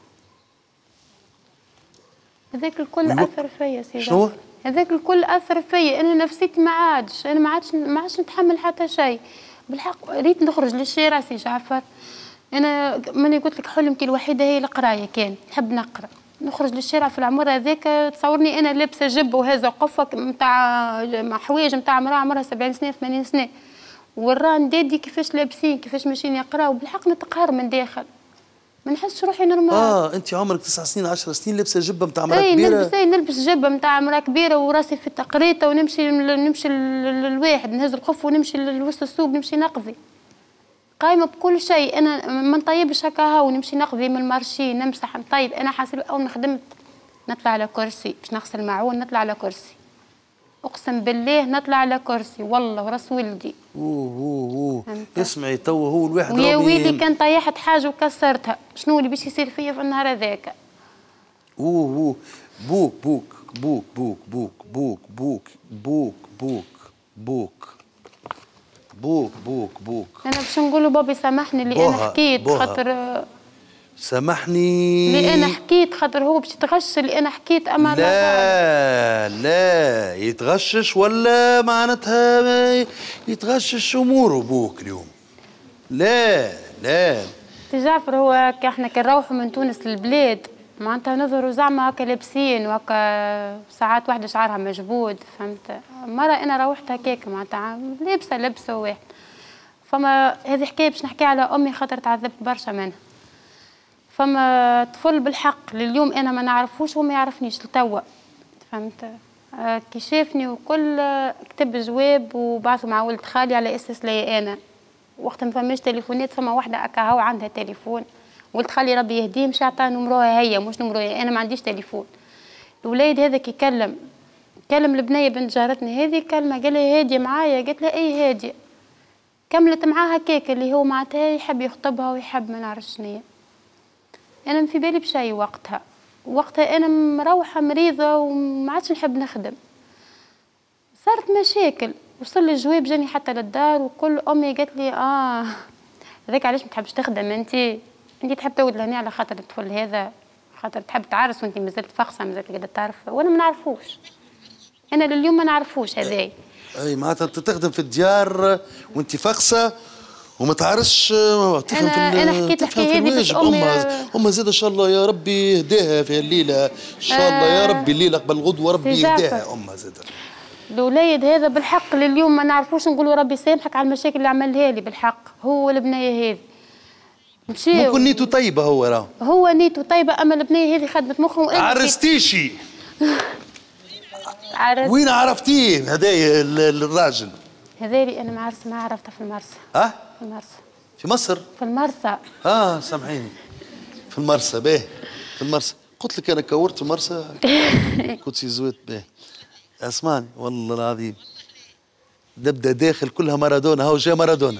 هذاك الكل والو... أثر فيا سيدي. شنو؟ هذاك الكل أثر فيا، أنا نفسيتي ما عادش، أنا ما عادش ما عادش نتحمل حتى شيء. بالحق ريت نخرج للشارع سي جعفر. أنا ماني قلت لك حلمتي الوحيدة هي القراية، كان نحب نقرا، نخرج للشارع في العمر هذاك تصورني أنا لابسة جب وهذا قفة نتاع حوايج نتاع مرأة عمرها سبعين سنة ثمانين سنة، والران دادي كيفاش لابسين كيفاش ماشيين يقراو، بالحق نتقهر من داخل، ما نحسش روحي نورمال. اه انت عمرك تسع سنين عشر سنين لابسه جبه نتاع مرأة كبيره؟ اي نلبس اي نلبس جبه نتاع مرأة كبيره وراسي في التقريطه، ونمشي نمشي للواحد نهز الخف ونمشي لوسط السوق نمشي نقضي، قايمه بكل شيء. انا ما نطيبش هكا هاو نمشي نقضي من المارشي نمسح نطيب. انا حاسب اول ما خدمت نطلع على كرسي باش نغسل معون، نطلع على كرسي اقسم بالله نطلع على كرسي والله وراس ولدي. اوه اوه اوه اسمعي تو هو الواحد ويا ويلي كان طيحت حاجه وكسرتها، شنو اللي باش يصير فيا في النهار هذاك؟ اوه اوه بوك بوك بوك بوك بوك بوك بوك بوك بوك بوك بوك بوك بوك انا باش نقول له بابي سامحني اللي انا حكيت خاطر سامحني اللي انا حكيت خاطر هو باش يتغش اللي انا حكيت. اما لا لا يتغشش ولا معناتها يتغشش اموره بوك اليوم. لا لا جعفر هو احنا كي نروحوا من تونس للبلاد معناتها نظهروا زعما هكا لابسين وهكا ساعات واحده شعرها مجبود فهمت. مره انا روحت هكاك معناتها لابسه لبسه واحد. فما هذه حكايه باش نحكي على امي خاطر تعذبت برشا منها. فما طفل بالحق لليوم انا ما نعرفوش وما يعرفنيش لتوا فهمت. آه كي شافني وكل كتب جواب وبعثوا مع ولد خالي على اساس لي انا. وقت ما فماش تليفونات فما واحده هكا هو عندها تليفون، ولد خالي ربي يهديه مشى عطاه نمروها هي مش نمروها انا، ما عنديش تليفون. الوليد هذاك يكلم كلم البنيه بنت جارتنا هذه كلمه قال لها هاديه معايا، قالت لها اي هاديه. كملت معاها هكاك اللي هو معناتها يحب يخطبها ويحب ما نعرفش شنيا. انا ما في بالي بشيء وقتها، وقتها انا مروحه مريضه وما عادش نحب نخدم. صارت مشاكل وصل لي جواب جاني حتى للدار وكل. امي قالت لي اه هذاك علاش ما تحبش تخدم انت انت تحب تولد لهنا على خاطر الطفل هذا، خاطر تحب تعرس وانت مازلت فاخصه مازلت قاعده تعرف. وانا ما نعرفوش، انا لليوم ما نعرفوش هذاي. اي معناتها تخدم في الديار وانت فاخصه وما تعرفش تفهم أنا في انا حكيت الحكايه هذه باش امي امها زاد ان شاء الله يا ربي يهداها في الليله ان شاء الله يا ربي الليله قبل غدوه ربي يهداها امها زاد. الوليد هذا بالحق لليوم ما نعرفوش نقولوا ربي يسامحك على المشاكل اللي عملها لي بالحق هو والبنيه هذه. مشيو. ممكن نيته طيبه هو راه هو نيته طيبه، اما البنيه هذه خدمت مخهم. عرستيشي. عرست. وين عرفتيه هذايا الراجل؟ هذالي انا ما عرفت، ما عرفته في المرسى. ها؟ في المرسى. في مصر؟ في المرسى. اه سامحيني. في المرسى باهي. في المرسى، قلت لك انا كورت في المرسى. كنت زويت باهي. اسمعني والله العظيم نبدا داخل كلها مارادونا، هاو جا مارادونا.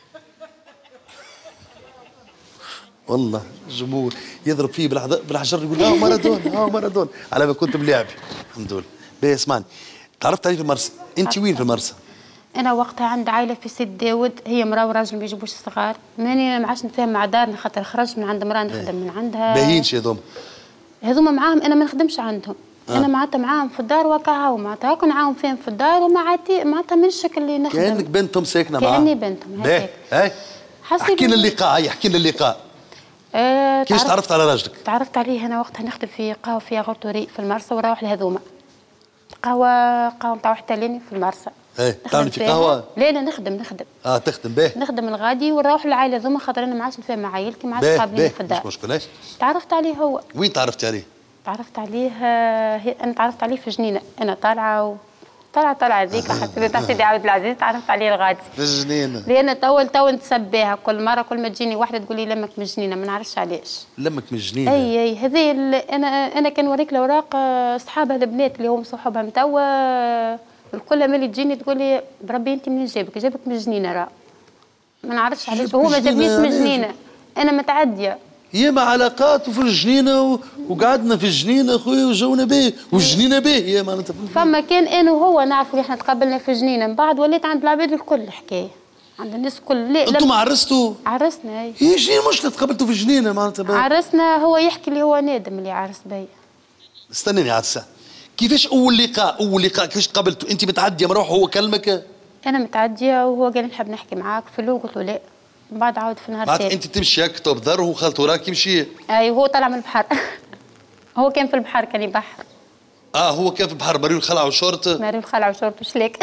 والله الجمهور يضرب فيه بالحجر يقول اه مارادونا اه مارادونا على ما كنت ملاعبي. الحمد لله. باهي اسمعني، تعرفت عليه في المرسى، انت وين في المرسى؟ انا وقتها عند عائله في سيد داود، هي مراه وراجل ما يجيبوش الصغار، ماني ما عادش نتفاهم مع دارنا خاطر خرجت من عند مراه نخدم من عندها. باهينش هذوما؟ هذوما معاهم انا ما نخدمش عندهم. آه. انا معناتها معاهم في الدار وكاهو، معناتها هاكا نعاون فيهم في الدار ومعناتها معناتها من الشكل اللي نخدم. كانك بنتهم ساكنه معاهم؟ كاني بنتهم هكاك. باهي احكي لنا اللقاء، هيا احكي لنا اللقاء. آه كيفاش تعرفت على راجلك؟ تعرفت عليه انا وقتها نخدم في قهوه فيها غرتوري في المرسى، ونروح لهذوما قهوه قهوه نتاع حتاليني في المرسى. ايه تعملي في قهوه؟ لا لا نخدم نخدم اه تخدم باهي. نخدم الغادي ونروح للعائله ذوما خاطر انا ما عادش نتفاهم مع عائلتي، ما عادش قابليني في الدار. مش مشكله. تعرفت عليه هو. وين تعرفتي عليه؟ تعرفت عليه انا تعرفت عليه في جنينه، انا طالعه و... طالعه طالعه ذيك حسيت تاع سيدي عبد العزيز، تعرفت عليه الغادي في الجنينه. لان تو تو نتسباها كل مره، كل ما تجيني واحده تقول لي لمك من الجنينه، ما نعرفش علاش. لمك من الجنينه؟ اي اي هذه انا انا كان نوريك الاوراق اصحابها البنات اللي هم صحابها متوا الكل ملي تجيني تقول لي بربي انت منين جابك؟ جابك من الجنينه راه ما نعرفش علاش، هو ما جابنيش من الجنينه، انا متعديه. ياما علاقات وفي الجنينه و... وقعدنا في الجنينه خويا وجونا باهي والجنينه باهيه معناتها. فما كان انا وهو نعرفوا اللي احنا تقابلنا في الجنينه، من بعد وليت عند العباد الكل حكايه، عند الناس الكل. لا انتم عرستوا؟ عرسنا. اي هي شنو المشكله تقابلتوا في الجنينه معناتها؟ عرسنا. هو يحكي لي هو نادم اللي عرس بيا. استناني عاد ساعه، كيفاش اول لقاء اول لقاء كيفاش قابلتوا؟ انت متعديه مروح وهو كلمك؟ انا متعديه وهو قال لي نحب نحكي معاك، في الاول قلت له لا، من بعد عاود في نهار ثاني. انت تمشي هكا طوب ذر وهو خالته وراك يمشي؟ اي وهو طلع من البحر. هو كان في البحر كان يبحر. اه هو كان في البحر مريو الخلع وشورت؟ مريو الخلع وشورت وشليك.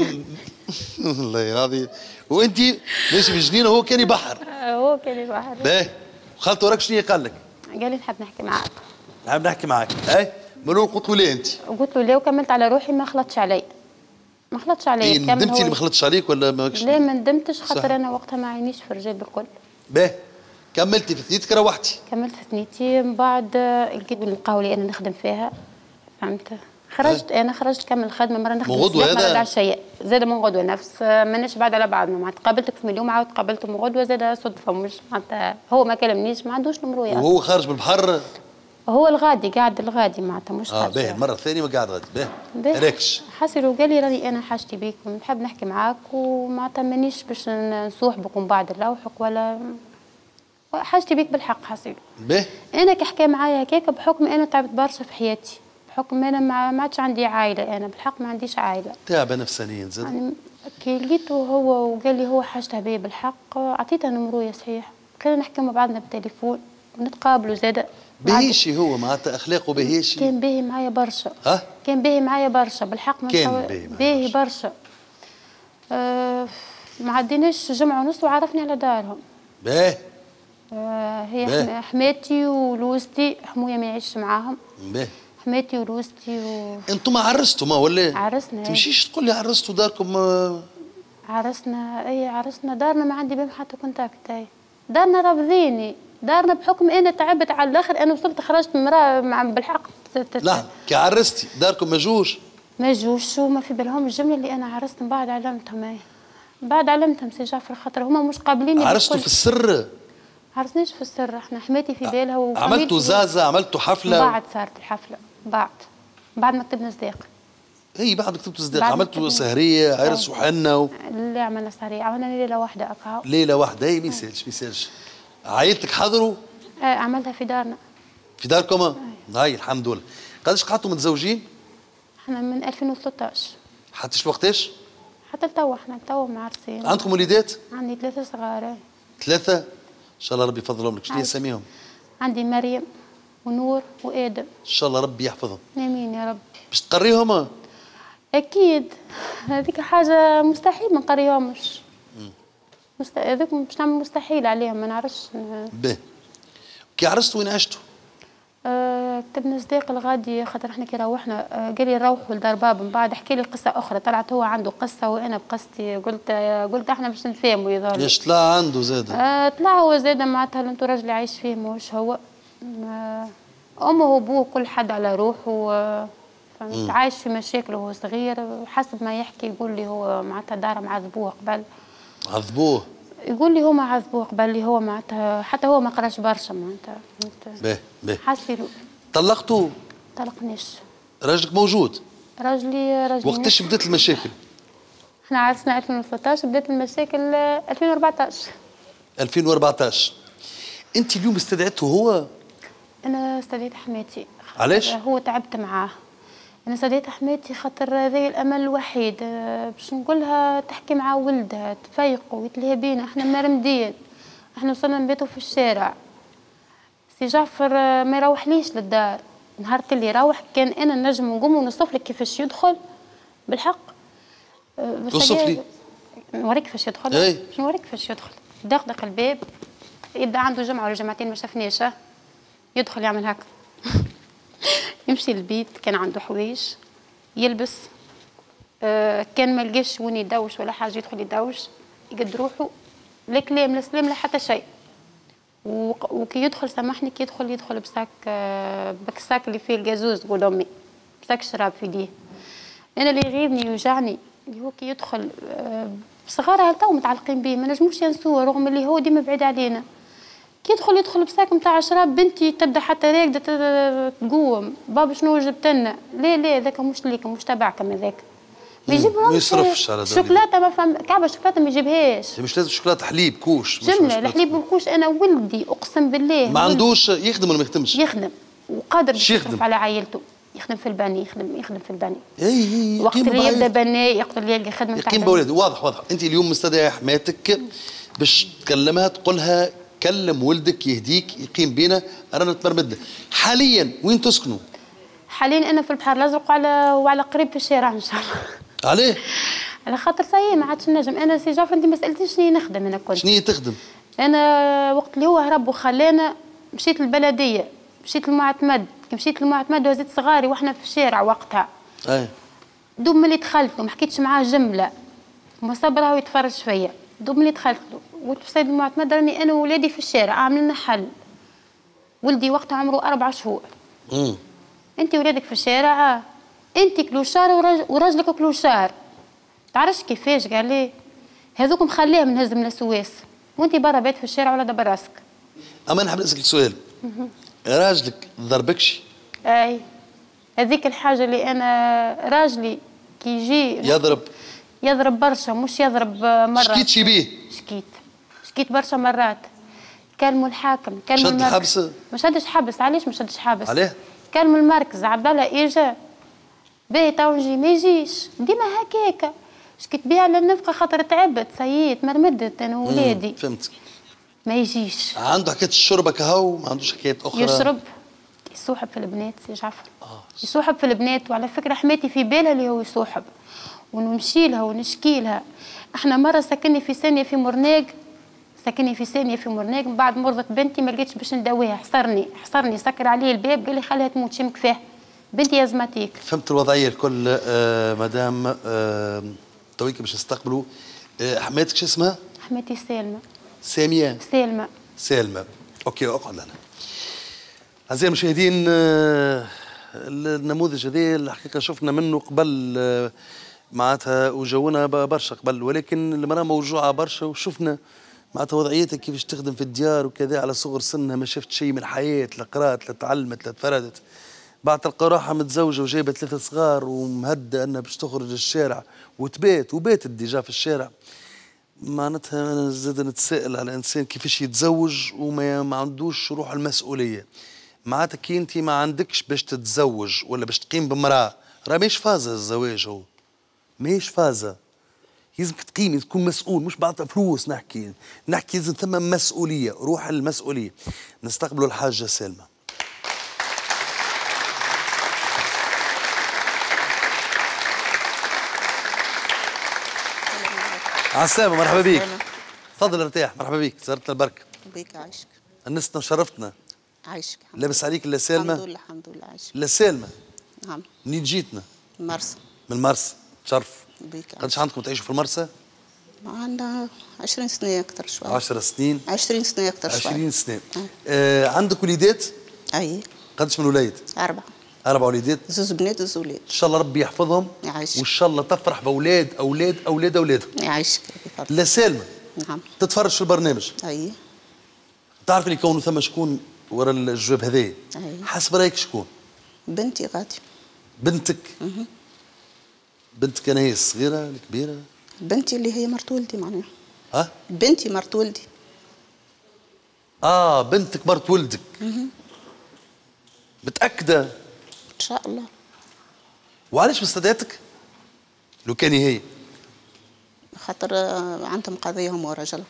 والله هذه. وانت ماشي في الجنينه وهو كان يبحر؟ هو كان يبحر. باهي وخالته وراك شنو قال لك؟ قال لي نحب نحكي معاك. نحب نحكي معاك. اي من الاول قلت له لا انت؟ قلت له لا وكملت على روحي، ما خلطش علي. ما خلطش علي. إيه ندمتي اللي ما خلطش عليك ولا ماكش؟ لا ما ندمتش خاطر انا وقتها ما عينيش في الرجال بالكل. باهي كملتي في ثنيتك روحتي؟ كملت في ثنيتي، من بعد لقيت القهوه اللي انا نخدم فيها، فهمت؟ خرجت أه؟ انا خرجت كمل الخدمه، مره نخدم غدوه هذا؟ مره العشيه زاد من غدوه، نفس ماناش بعد على بعضنا، معناتها قابلتك في اليوم عاود قابلته من غدوه زاد صدفه، مش معناتها هو ما كلمنيش، ما عندوش نمرويا. وهو خارج من البحر؟ هو الغادي قاعد الغادي معناتها مش اه باهي المره الثانيه ما قاعد غادي. باهي راكش حاسر وقال لي راني انا حاجتي بيك ونحب نحكي معاك ومعناتها مانيش باش نصوحبك ومن بعد نروحك ولا حاجتي بيك بالحق. حاسر باهي انا كحكى معايا هكاك بحكم انا تعبت برشا في حياتي، بحكم انا ما عادش عندي عائله، انا بالحق ما عنديش عائله، تعبه نفسانيا زاد. يعني كي لقيته هو وقال لي هو حاجته بيا بالحق، عطيته نمرويا صحيح، بقينا نحكي مع بعضنا بالتليفون ونتقابلوا زاده. باهيشي هو معناتها اخلاقه باهيشي؟ كان باهي معايا برشا. ها؟ كان باهي معايا برشا بالحق. ما كان باهي باهي برشا. آه ما عديناش جمعة ونص وعرفني على دارهم. باهي. آه هي باهي. حماتي ولوزتي، حمويا ما يعيش معاهم. باهي. حماتي ولوزتي و... انتم عرستوا ما ولا؟ عرسنا. تمشيش تقول لي عرستوا داركم؟ عرسنا. اي عرسنا دارنا، ما عندي بهم حتى كونتاكت. اي دارنا رافضيني، دارنا بحكم انا تعبت على الاخر، انا وصلت خرجت مراه مع بالحق. لا كي عرستي داركم ما جوش؟ ما جوش وما في بالهم الجمله اللي انا عرست، من بعد علمتهم. اي بعد علمتهم سي جعفر خاطر هما مش قابليني. عرستوا في السر؟ عرسناش في السر، احنا حماتي في بالها وفاميلتي. عملتوا زازه؟ عملتوا حفله؟ بعد صارت الحفله، بعد بعد ما كتبنا صداق. اي بعد ما كتبتوا صداق عملتوا سهريه عرس وحنه و... لا عملنا سهريه، عملنا ليله واحده اكاو. ليله واحده؟ اي ما يسالش ما يسالش. عائلتك حضروا؟ اه عملتها في دارنا. في داركم؟ هاي الحمد لله. قداش قعدتوا متزوجين؟ احنا من ألفين وثلاثطاش. حتى وقتاش؟ حتى لتوا احنا لتوا معرسين. عندكم وليدات؟ عندي ثلاثة صغار. ثلاثة؟ إن شاء الله ربي يفضلهم لك، شنو اساميهم؟ عندي مريم ونور وآدم. إن شاء الله ربي يحفظهم. آمين يا ربي. باش تقريهم؟ أكيد، هذيك حاجة مستحيل ما نقريهمش. مست... هذوك باش نعمل مستحيل عليهم ما نعرفش. باهي. كي عرستوا وين عشتوا؟ آه كتبنا صديق الغادي خاطر احنا كي روحنا آه قال لي نروحوا لدار باب. من بعد حكى لي قصه اخرى طلعت هو عنده قصه وانا بقصتي. قلت آه قلت احنا باش نتفاهموا يظهر. ليش طلع عنده زاده؟ آه طلع هو زاده معناتها الانتوراج اللي عايش فيه ماهوش هو. آه امه وابوه كل حد على روحه. آه فهمت عايش في مشاكل وهو صغير. حسب ما يحكي يقول لي هو معناتها دار معذبوه قبل. عذبوه؟ يقول لي هما عذبوه قبل لي هو معناتها حتى هو ما قراش برشا معناتها. باهي باهي. حسي طلقتوا؟ طلقنيش. راجلك موجود؟ راجلي راجلي وقتاش بدات المشاكل؟ احنا عرسنا ألفين وثلاثطاش بدات المشاكل ألفين وأربعطاش. ألفين وأربعطاش. انت اليوم استدعيته هو؟ انا استدعيت حماتي. علاش؟ هو تعبت معاه. انا استدعيت حماتي خاطر هذا الامل الوحيد باش نقولها تحكي مع ولدها تفيقوا ويتلهى احنا مرمدين. احنا وصلنا نبيتوا في الشارع. سي جعفر ما يروحليش للدار. نهار اللي يروح كان انا نجم نقوم ونوصف لك كيفاش يدخل بالحق. توصف لي؟ نوريك كيفاش يدخل. اي باش نوريك كيفاش يدخل. يدقدق الباب يبدا عنده جمعه ولا جمعتين ما شافناش. يدخل يعمل هكا. يمشي للبيت كان عنده حوايج يلبس. آه كان ما لقاش وين يدوش ولا حاجه يدخل يدوش يقد روحه لا كلام لا سلام لا حتى شيء. وكي يدخل سامحني كي يدخل يدخل بساك آه بكساك اللي فيه الجازوز تقول امي بساك شراب في يديه. انا اللي يغيبني يوجعني اللي هو كي يدخل آه صغار تو متعلقين به ما نجموش ينسوه رغم اللي هو ديما بعيد علينا. كي يدخل يدخل بساك نتاع شراب بنتي تبدا حتى راقده تقوم بابا شنو جبت لنا؟ لا لا ذاك مش ليكم مش تبعكم هذاك. ما يجيبهمش. ما يصرفش على ذلك. شوكولاته ما فهم كعبه شوكولاته ما يجيبهاش. مش لازم شوكولاته حليب كوش. جمله الحليب والكوش. انا ولدي اقسم بالله ما عندوش يخدم ولا ما يخدمش؟ يخدم وقادر يخدم على عائلته. يخدم في البني يخدم يخدم في البني. اي وقت اللي يبدا بناي وقت اللي يلقى خدمه يقيم بولادي. واضح واضح. انت اليوم مستدعي حماتك باش تكلمها تقول لها كلم ولدك يهديك يقيم بينا رانا نتمرمد له. حاليا وين تسكنوا؟ حاليا انا في البحر الازرق وعلى وعلى قريب في الشارع ان شاء الله. عليه؟ على خاطر سي ما عادش نجم. انا سي جعفر انت ما سالتنيش شنو نخدم. انا كنت شنو تخدم؟ انا وقت اللي هو هرب وخلانا مشيت للبلديه مشيت للمعتمد. كي مشيت للمعتمد وزيت صغاري واحنا في الشارع وقتها. اي دوب ملي دخلت له ما حكيتش معاه جمله ما صبره ويتفرج فيا. دوب ملي دخلت له قلت له سيد المعتمد راني انا وولادي في الشارع اعمل لنا حل. ولدي وقتها عمره اربع شهور. امم انت ولادك في الشارع انت كلوشار وراج... وراجلك كلوشار. تعرفش كيفاش؟ قال لي هذوك مخليها من هز من السواس وانت برا بيت في الشارع ولا دبر راسك. اما نحب نسالك سؤال. راجلك ضربكش؟ اي هذيك الحاجه اللي انا راجلي كي يجي يضرب يضرب برشا مش يضرب مره. شكيت شي بيه؟ شكيت شكيت برشا مرات. كلموا الحاكم كلموا شد الحبس؟ ما شدش حبس. علاش ما شدش حبس؟ عليه؟ كلموا المركز عبد الله اجا باهي تو نجي ما يجيش ديما هكاكا. شكيت بيها على النفقه خاطر تعبت سييت مرمدت انا وولادي. فهمت. ما يجيش. عنده حكايه الشربه كهو ما عندوش حكايه اخرى؟ يشرب يسوحب في البنات سي جعفر. آه. يسوحب في البنات. وعلى فكره حماتي في بالها اللي هو يسوحب ونمشي لها ونشكي لها. احنا مره سكني في ثانيه في مرناق سكني في ثانيه في مرناق من بعد مرضت بنتي ما لقيتش باش نداويها. حصرني حصرني سكر عليه الباب قال لي خليها تموت شمك فيه بنتي ازماتيك. فهمت الوضعيه الكل. آه مدام آه تويك باش نستقبلوا آه حماتك شو اسمها؟ حماتي سالمه. ساميه؟ سالمه. سالمه. اوكي اقعد لنا. اعزائي المشاهدين آه النموذج هذا الحقيقه شفنا منه قبل آه معناتها وجونا برشا قبل ولكن المراه موجوعه برشا وشفنا معناتها وضعيتها كيفاش تخدم في الديار وكذا على صغر سنها ما شفت شيء من الحياه لا قرات لا تعلمت لا تفردت. بعد تلقى روحها متزوجه وجايبه ثلاثه صغار ومهدة انها باش تخرج للشارع وتبات وباتت ديجا في الشارع. معناتها انا زاد نتساءل على انسان كيفاش يتزوج وما ما عندوش روح المسؤوليه. معناتها كي انت ما عندكش باش تتزوج ولا باش تقيم بمراه راه ماهيش فازه الزواج. هو ماهيش فازه. لازمك تقيم لازم تكون مسؤول مش بعطى فلوس. نحكي نحكي لازم ثم مسؤوليه روح المسؤوليه. نستقبلوا الحاجه سالمه. عالسلامة مرحبا بك. تفضل ارتاح، مرحبا بك، زارتنا البركه. بيك عايشك. انستنا وشرفتنا. عايشك. لابس عليك الا سالمه؟ الحمد لله الحمد لله عايشك. لا سالمه. نعم. منين جيتنا؟ من مرسى. من مرسى، تشرف. بيك قداش عندكم تعيشوا في مرسى؟ عندنا عشرين سنة أكثر شوي. عشر سنين؟ عشرين سنة أكثر شوي. عشرين سنة. آه عندك وليدات؟ أي. قداش من وليد؟ أربعة. أربع وليدات؟ زوز بنات وزوز ولاد. إن شاء الله ربي يحفظهم. يعيشك. وإن شاء الله تفرح بأولاد أولاد أولاد أولادهم. يعيشك. لا سالمة. نعم. تتفرج في البرنامج. أي. تعرف اللي كونه ثم شكون ورا الجواب هذايا؟ أي. حسب رايك شكون؟ بنتي غادي. بنتك؟ اها. بنتك أنا هي الصغيرة الكبيرة؟ بنتي اللي هي مرت ولدي معناها. ها؟ بنتي مرت ولدي. آه بنتك مرت ولدك. اها. متأكدة؟ إن شاء الله. وعلاش مستدعتك؟ لو كان هي؟ خاطر عندهم قضيهم ورجلهم.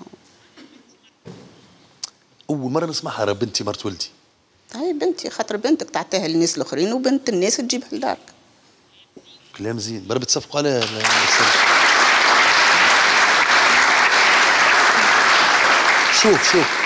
أول مرة نسمعها راه بنتي مرت ولدي. هاي بنتي خاطر بنتك تعطيها للناس الآخرين وبنت الناس تجيبها لدارك. كلام زين، برا بتصفقوا عليها. شوف شوف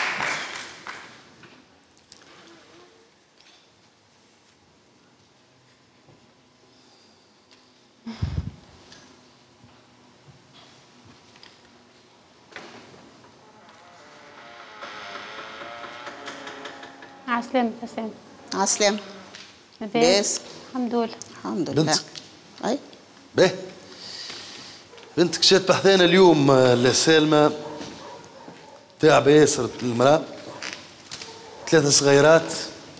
عسلامة حسين. عسلامة. لاباس؟ الحمد لله. الحمد لله. بنتك؟ أي. باهي. بنتك جات بحثانا اليوم لسالمة، تعبة ياسر المرأة، ثلاثة صغيرات،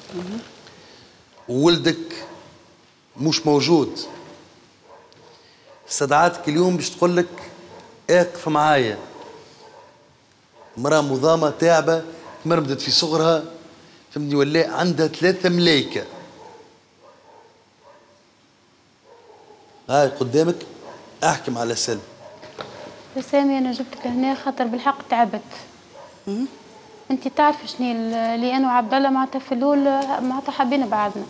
وولدك مش موجود. استدعاتك اليوم باش تقول لك اقف معايا. مرأة مضامة تعبة مرمدت في صغرها، فهمني ولا عندها ثلاثة ملايكة. هاي قدامك، احكم على سلم. سامي انا جبتك لهنا خاطر بالحق تعبت. انت تعرف شنو اللي انا وعبد الله معناتها في الاول معناتها حابين بعضنا.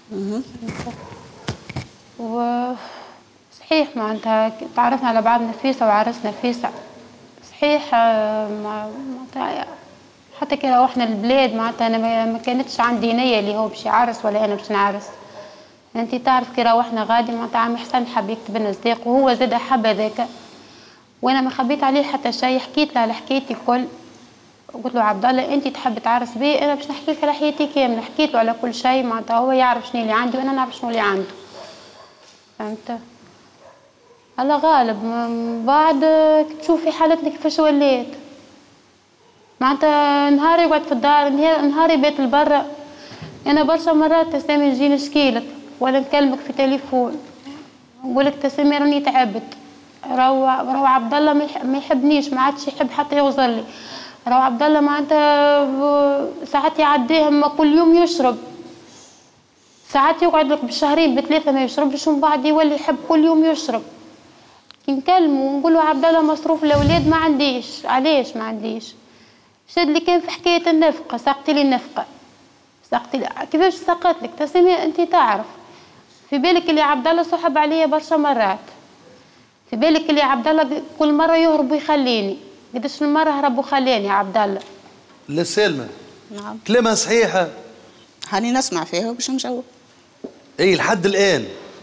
و صحيح معناتها تعرفنا على بعضنا فيسا وعرسنا فيسا. صحيح معناتها حتى كي روحنا البلاد معناتها انا ما كانتش عندي نيه اللي هو باش يعرس ولا انا باش نعرس. انت تعرف كي روحنا غادي معناتها عم حسن حب يكتب لنا صديق وهو زاد حب هذاك، وانا ما خبيت عليه حتى شيء، حكيت له على حكايتي الكل. قلت له عبد الله انت تحب تعرس بي، انا باش نحكي لك على حياتي كامله، حكيت له على كل شيء معناتها هو يعرف شنو اللي عندي وانا نعرف شنو اللي عنده. فهمت؟ الله غالب من بعد تشوفي حالتنا كيفاش ولات. معناتها نهار يقعد في الدار، نهار يبات لبرا. انا برشا مرات تسامي نجي نشكيلك ولا نكلمك في تليفون نقول لك تسامي راني تعبت. راهو راهو عبد الله ما يحبنيش، ما عادش يحب حتى يوصل لي. راهو عبد الله معناتها ساعات يعديهم كل يوم يشرب، ساعات يقعد لك بالشهرين بثلاثه ما يشربش ومن بعد يولي يحب كل يوم يشرب. كي نكلمه ونقول له عبد الله مصروف الاولاد ما عنديش، علاش ما عنديش؟ شد لي كان في حكايه النفقه، ساقتي لي النفقه، ساقتي لي كيفاش ساقت لك تسمي انت تعرف. في بالك اللي عبد الله صحب عليا برشا مرات، في بالك اللي عبد الله كل مره يهرب ويخليني، قداش المره هرب وخلاني عبد الله. لا سالمة. نعم. كلامها صحيحه. هاني نسمع فيها باش نجاوب. اي لحد الان.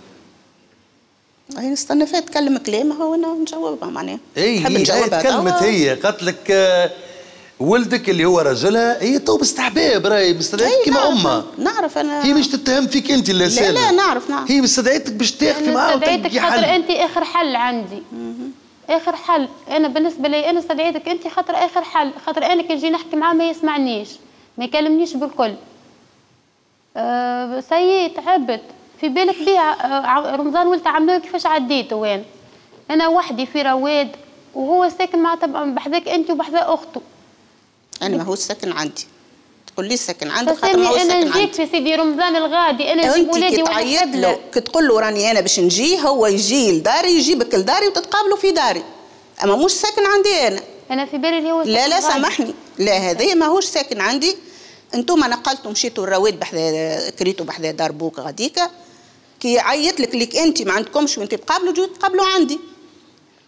هي نستنى فيها تكلم كلامها وانا نجاوبها معناها. اي هي تكلمت، هي قالت لك آه ولدك اللي هو راجلها هي تو باستحباب راهي مستدعيتك كيما امها. نعرف انا. هي مش تتهم فيك انت اللي لا لا نعرف نعرف. هي مستدعيتك باش تاخذي معاها استدعيتك خاطر انت اخر حل عندي. اخر حل انا بالنسبه لي، انا استدعيتك انت خاطر اخر حل، خاطر انا كي نجي نحكي معاه ما يسمعنيش، ما يكلمنيش بالكل. أه سيء تعبت. في بالك بيها رمضان ولت عملوه كيفاش عديته وين؟ انا وحدي في رواد وهو ساكن مع بحذاك انت وبحذا اخته. انا ما هو ساكن عندي. تقول لي ساكن عندك خاطر ما هو ساكن عندي. انا نجيك في سيدي رمضان الغادي، انا نجيب ولادي ولا تعيط له كي تقول له راني انا باش نجي، هو يجي لداري يجيبك لداري وتتقابلوا في داري. اما مش ساكن عندي انا. انا في بالي اللي هو لا لا سامحني، لا هذايا ماهوش ساكن عندي. انتم نقلتوا مشيتوا الرواد بحذا كريتوا بحذا دار بوك غاديكا، كي عيط لك ليك انت ما عندكمش وانت تقابلوا جيتوا تقابلوا عندي.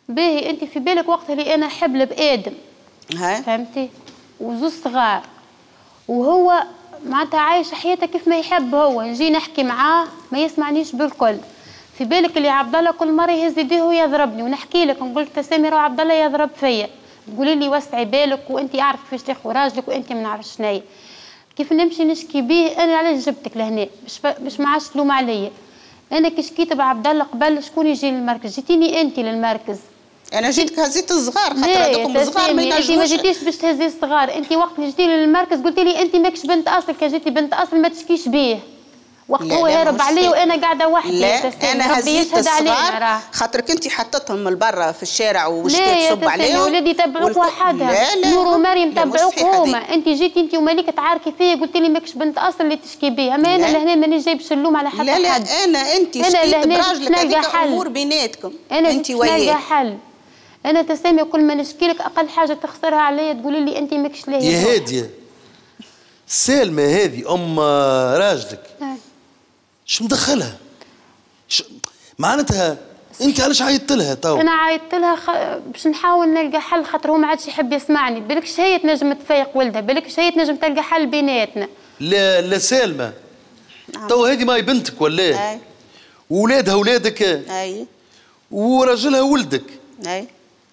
باهي انت في بالك وقت اللي انا حبل بادم ها فهمتي وزوز صغار وهو معناتها عايش حياته كيف ما يحب هو، نجي نحكي معاه ما يسمعنيش بالكل. في بالك اللي عبد الله كل مره يهز يديه ويضربني ونحكي لك نقول لك تسامي راه عبد الله يضرب فيا، تقولي لي وسعي بالك وانت عارف كيفاش تاخذ راجلك وانت ما نعرفش شنيا. كيف نمشي نشكي بيه انا علاش جبتك لهنا باش باش ما عادش تلوم عليا. انا كي شكيت بعبد الله قبل شكون يجي للمركز؟ جيتيني انت للمركز. انا جيتك هزيت الصغار خاطر هذوكم الصغار ما ينجموش. انت ما جيتيش باش تهزي الصغار، انت وقت اللي جيتي للمركز قلت لي انت ماكش بنت اصل، كي جيتي بنت اصل ما تشكيش بيه. وقت هو يهرب علي وانا قاعده وحدي. لا انا هزيت الصغار خاطرك انت حطتهم من برا في الشارع وشتي تصب عليهم. لا ولادي تبعوك وحدها. لا لا نور ومريم تبعوك هما. انت جيتي انت ومليكه تعاركي فيا قلت لي ماكش بنت اصل اللي تشكي بيه. اما انا لهنا مانيش جايبش اللوم على حتى حد. لا لا انا انت شكيت براجلك هذيك امور بيناتكم انت وياه. انا نلقى حل. انا تسامي كل ما نشكي لك اقل حاجه تخسرها عليا تقولي لي انت ماكش لاهيه. يا هاديه سالمه هذه ام راجلك شو مدخلها؟ ش... معناتها انت علاش عيطت لها تو؟ انا عيطت لها خ... باش نحاول نلقى حل خاطر هو ما عادش يحب يسمعني. بالكش هي تنجم تفيق ولدها، بالكش هي تنجم تلقى حل بيناتنا. لا لا سالمه نعم. تو هذه ماي بنتك ولا ايه؟ اي وولادها ولادك اي وراجلها ولدك اي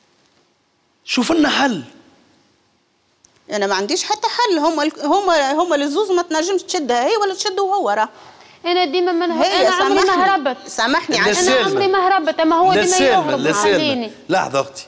شوف لنا حل. انا ما عنديش حتى حل. هما هما هما الزوز ما تنجمش تشدها هي ولا تشده هو. راه انا ديما من انا عمري ما هربت. سامحني انا عمري ما هربت اما هو ديما يهرب عليني. لحظه اختي،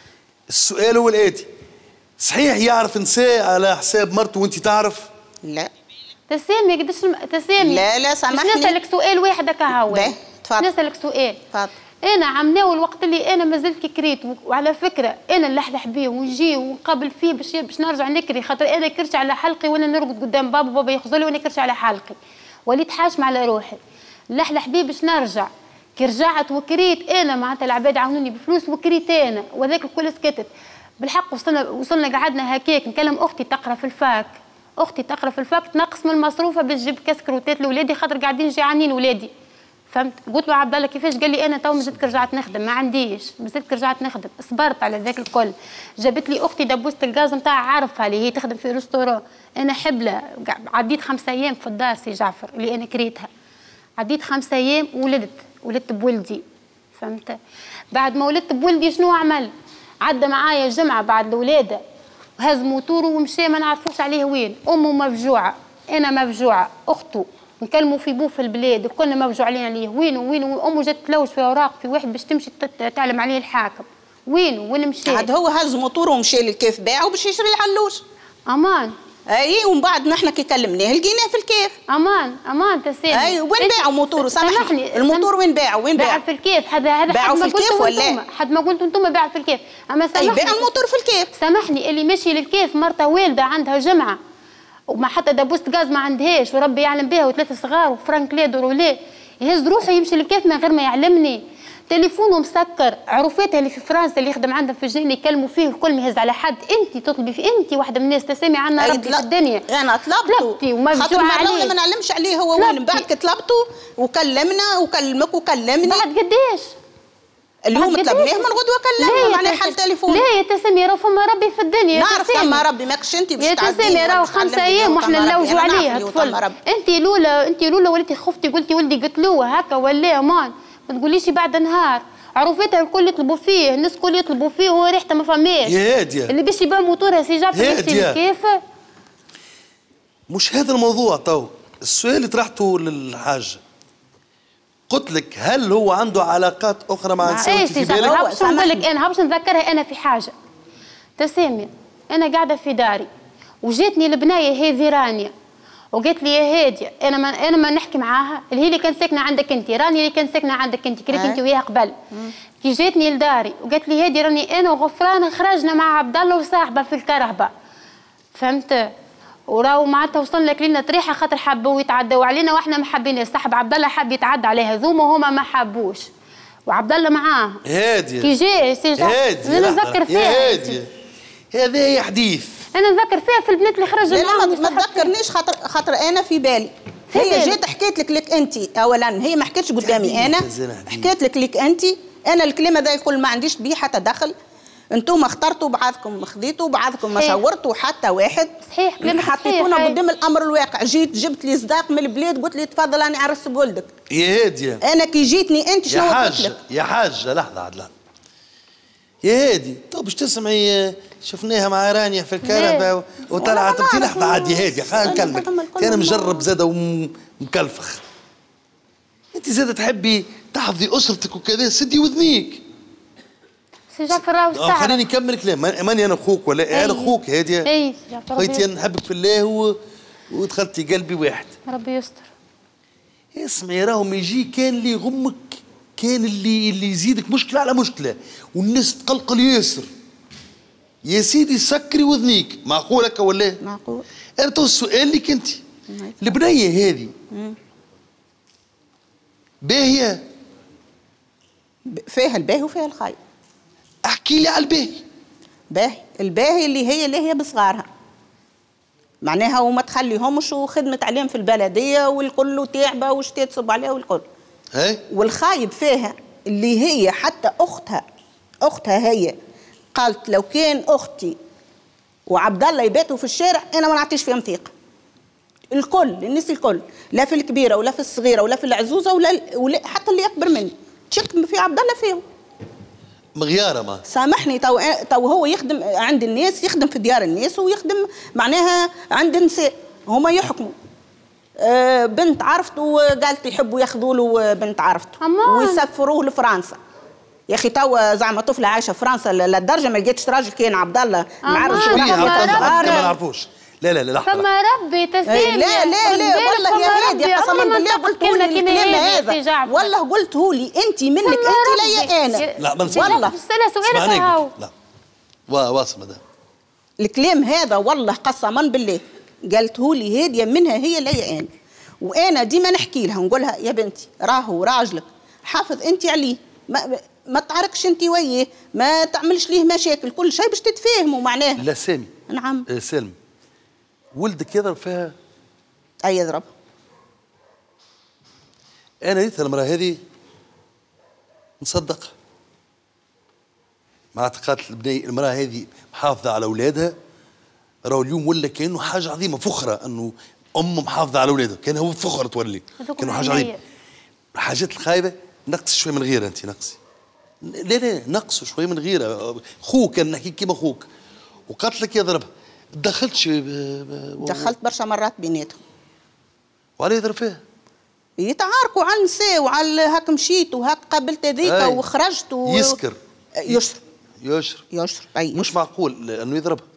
السؤال هو الاتي، صحيح يعرف نساء على حساب مرته وانت تعرف؟ لا تسامي قداش تسامي. لا لا سامحني باش نسالك سؤال واحد هكا هاو. تفضل نسالك سؤال. تفضل. انا عمناو الوقت اللي انا مازلت كريت، وعلى فكره انا نلحلح بيه ونجي ونقابل فيه باش باش نرجع نكري خاطر انا كرت على حلقي وانا نرقد قدام بابا وبابا يخزلي وانا كرت على حلقي وليت حاشم على روحي. نلحلح بيه باش نرجع. كي رجعت وكريت انا معناتها العباد عاونوني بفلوس وكريت انا وذاك الكل سكتت. بالحق وصلنا وصلنا قعدنا هكاك نكلم اختي تقرا في الفاك. اختي تقرا في الفاك تنقص من المصروفه باش تجيب كاس كروتات لاولادي خاطر قاعدين جيعانين ولادي. فهمت؟ قلت له عبد الله كيفاش؟ قال لي انا تو مازلت رجعت نخدم ما عنديش، مازلت رجعت نخدم، صبرت على ذاك الكل. جابت لي اختي دبوسه الغاز نتاعها عارفها اللي هي تخدم في ريستورون، انا حبله عديت خمسة ايام في الدار سي جعفر اللي انا كريتها. عديت خمسة ايام ولدت، ولدت بولدي. فهمت؟ بعد ما ولدت بولدي شنو عمل؟ عدى معايا جمعه بعد الولاده وهز موتوره ومشى ما نعرفوش عليه وين، امه مفجوعه، انا مفجوعه، اخته نكلموا في بوه في البلاد وكلنا مفجوعين عليه. وين وين امه جات تلوج في اوراق في واحد باش تمشي تعلم عليه الحاكم. وين وين مشى؟ عاد هو هز موتوره ومشى للكيف باعه باش يشري العلوش. امان اي ومن بعد نحن كي كلمناه لقيناه في الكيف. امان امان تسامي. اي وين باعوا موتوره؟ سامحني الموتور وين باعوا؟ وين باعوا؟ باع في الكيف. هذا هذا باعوا في الكيف ولا حد ما قلتوا انتم باعوا في الكيف. اما سامحني باع الموتور في الكيف. سامحني اللي ماشي للكيف مرته والده عندها جمعه وما حتى دبوسه غاز ما عندهاش وربي يعلم بها وثلاثه صغار وفرانك لا دوروليه يهز روحه يمشي للكيف من غير ما يعلمني. تليفونه مسكر، عروفاتها اللي في فرنسا اللي يخدم عندهم في الجنة يكلموا فيه الكل ما يهز على حد. انت تطلبي في انت واحده من الناس تسامي عنا ربي في الدنيا. انا طلبته خاطر ما نعلمش عليه هو وين. بعد كي طلبته وكلمنا وكلمك وكلمني. بعد قداش؟ اليوم طلبناه من غدوه كلمنا معناها حل تليفون. لا يا تسامي راه فما ربي في الدنيا. نعرف فما ربي ماكش انت باش تعدي. يا تسامي راه خمسة ايام وحنا نلوجوا عليها الطفل. انت لولا انت لولا وليتي خفتي قلتي ولدي قتلوه هكا ولا امان ما تقوليش بعد نهار. عروفتها الكل يطلبوا فيه، الناس الكل يطلبوا فيه وهو ريحته ما فماش. يا هاديه اللي باش يبيع موتورها سي جعفر كيف؟ مش هذا الموضوع تو. السؤال اللي طرحته للحاجه قلت لك هل هو عنده علاقات اخرى مع نساء ايه في بالك؟ هبش نقول لك انا هبش نذكرها انا في حاجه. تسامي انا قاعده في داري وجاتني البنايه هذه رانيا وقالت لي يا هاديه انا ما انا ما نحكي معاها اللي هي اللي كانت ساكنه عندك انت، راني اللي كانت ساكنه عندك انت كريت انت وياها قبل. كي جاتني لداري وقالت لي هادي راني انا وغفران خرجنا مع عبد الله وصاحبه في الكرهبه. فهمت؟ وراو معناتها وصلنا لكلنا طريحه خاطر حبوا يتعدوا علينا واحنا ما حابيناش. صاحب عبد الله حب يتعدى على هذوما وهما ما حبوش وعبد الله معاه. هاديه كي جاي سي هاديه انا نذكر فيها. هاديه هذا هي حديث. انا نذكر فيها في البنات اللي خرجوا معاهم. لا ما تذكرنيش خاطر خاطر انا في بالي. هي جات حكيت لك لك انت اولا، هي ما حكيتش قدامي انا، حكيت لك لك انت انا الكلام هذا يقول ما عنديش بيه حتى دخل. انتم اخترتوا بعضكم، خذيتوا بعضكم، ما شاورتوا حتى واحد. صحيح كلامك صحيح. حطيتونا قدام الامر الواقع. جيت جبت لي صداق من البلاد قلت لي تفضل انا عرس بولدك. يا هاديه انا كي جيتني انت شنو قلت لك؟ يا حاجه لحظه عدلان. يا هادي تو باش تسمعي شفناها مع رانيا في الكهرباء وطلعت انت لحظه عاد يا هادي خلينا نكلمك. كان مجرب زاد ومكلفخ. انت زاد تحبي تحفظي اسرتك وكذا سدي وذنيك. سي جعفر راهو استعرف. خليني نكمل كلام. ماني انا اخوك ولا انا اخوك هادي. اي سي جعفر. خويتي انا نحبك في الله و... ودخلتي قلبي واحد. ربي يستر. اسمعي راهو ما يجي كان اللي يغمك كان اللي اللي يزيدك مشكله على مشكله والناس تقلقل ياسر. يا سيدي سكري وذنيك. معقول هكا ولا؟ معقول. انا تو السؤال لك انت. البنيه هذه باهيه؟ فيها الباهي وفيها الخايب. احكي لي على الباهي. باهي الباهي اللي هي اللي هي بصغارها معناها وما تخليهمش وخدمت عليهم في البلديه والكل تعبه وشتي تصب عليها والكل. هاي. والخايب فيها اللي هي حتى اختها اختها هي قالت لو كان اختي وعبد الله يباتوا في الشارع انا ما نعطيش فيهم ثقه. الكل الناس الكل لا في الكبيره ولا في الصغيره ولا في العزوزه ولا, ولا حتى اللي اكبر مني تشك في عبد الله فيهم. مغياره ما سامحني تو تو هو يخدم عند الناس يخدم في ديار الناس ويخدم معناها عند النساء هما يحكموا. آه بنت عرفته وقالت يحبوا ياخذوا له بنت عرفته ويسفروه لفرنسا. يا اخي توا زعما طفله عايشه في فرنسا للدرجه ما لقيتش راجل كان عبد الله معرف ما نعرفوش. لا لا لا لحظه. فما ربي تسليم. لا لا لا والله يا هادي قسما بالله قلت لي الكلام هذا والله قلته لي انت منك انت ليا انا. لا ما نسمعش. والله سؤالك هاو. لا واصل مدام. الكلام هذا والله قسما بالله قالته لي هاديه منها هي ليا انا. وانا ديما نحكي لها نقول لها يا بنتي راهو راجلك حافظ انت عليه ما ما تعاركش انت وياه ما تعملش ليه مشاكل كل شيء باش تتفاهموا معناها. لا سامي. نعم. آه سلمي ولدك يضرب فيها؟ اي يضرب. انا ريت المراه هذه نصدق مع اعتقاد البنية المراه هذه محافظه على اولادها. راهو اليوم ولا كانه حاجه عظيمه فخره انه ام محافظه على اولادها. كان هو فخر تولي كانه حاجه عظيمه. الحاجات الخايبه نقص شوي من غيرها انت نقصي. لا لا نقص شوي من غيرها. خوك كان نحكي كيما خوك وقتلك يضربها. دخلتش ب... دخلت برشا مرات بيناتهم. وعليه يضرب فيها؟ يتعاركوا على النساء وعلى هاك مشيت وهاك قابلت هذيك وخرجت و... يسكر. يشرب. يشرب. يشرب اي مش معقول انه يضربها.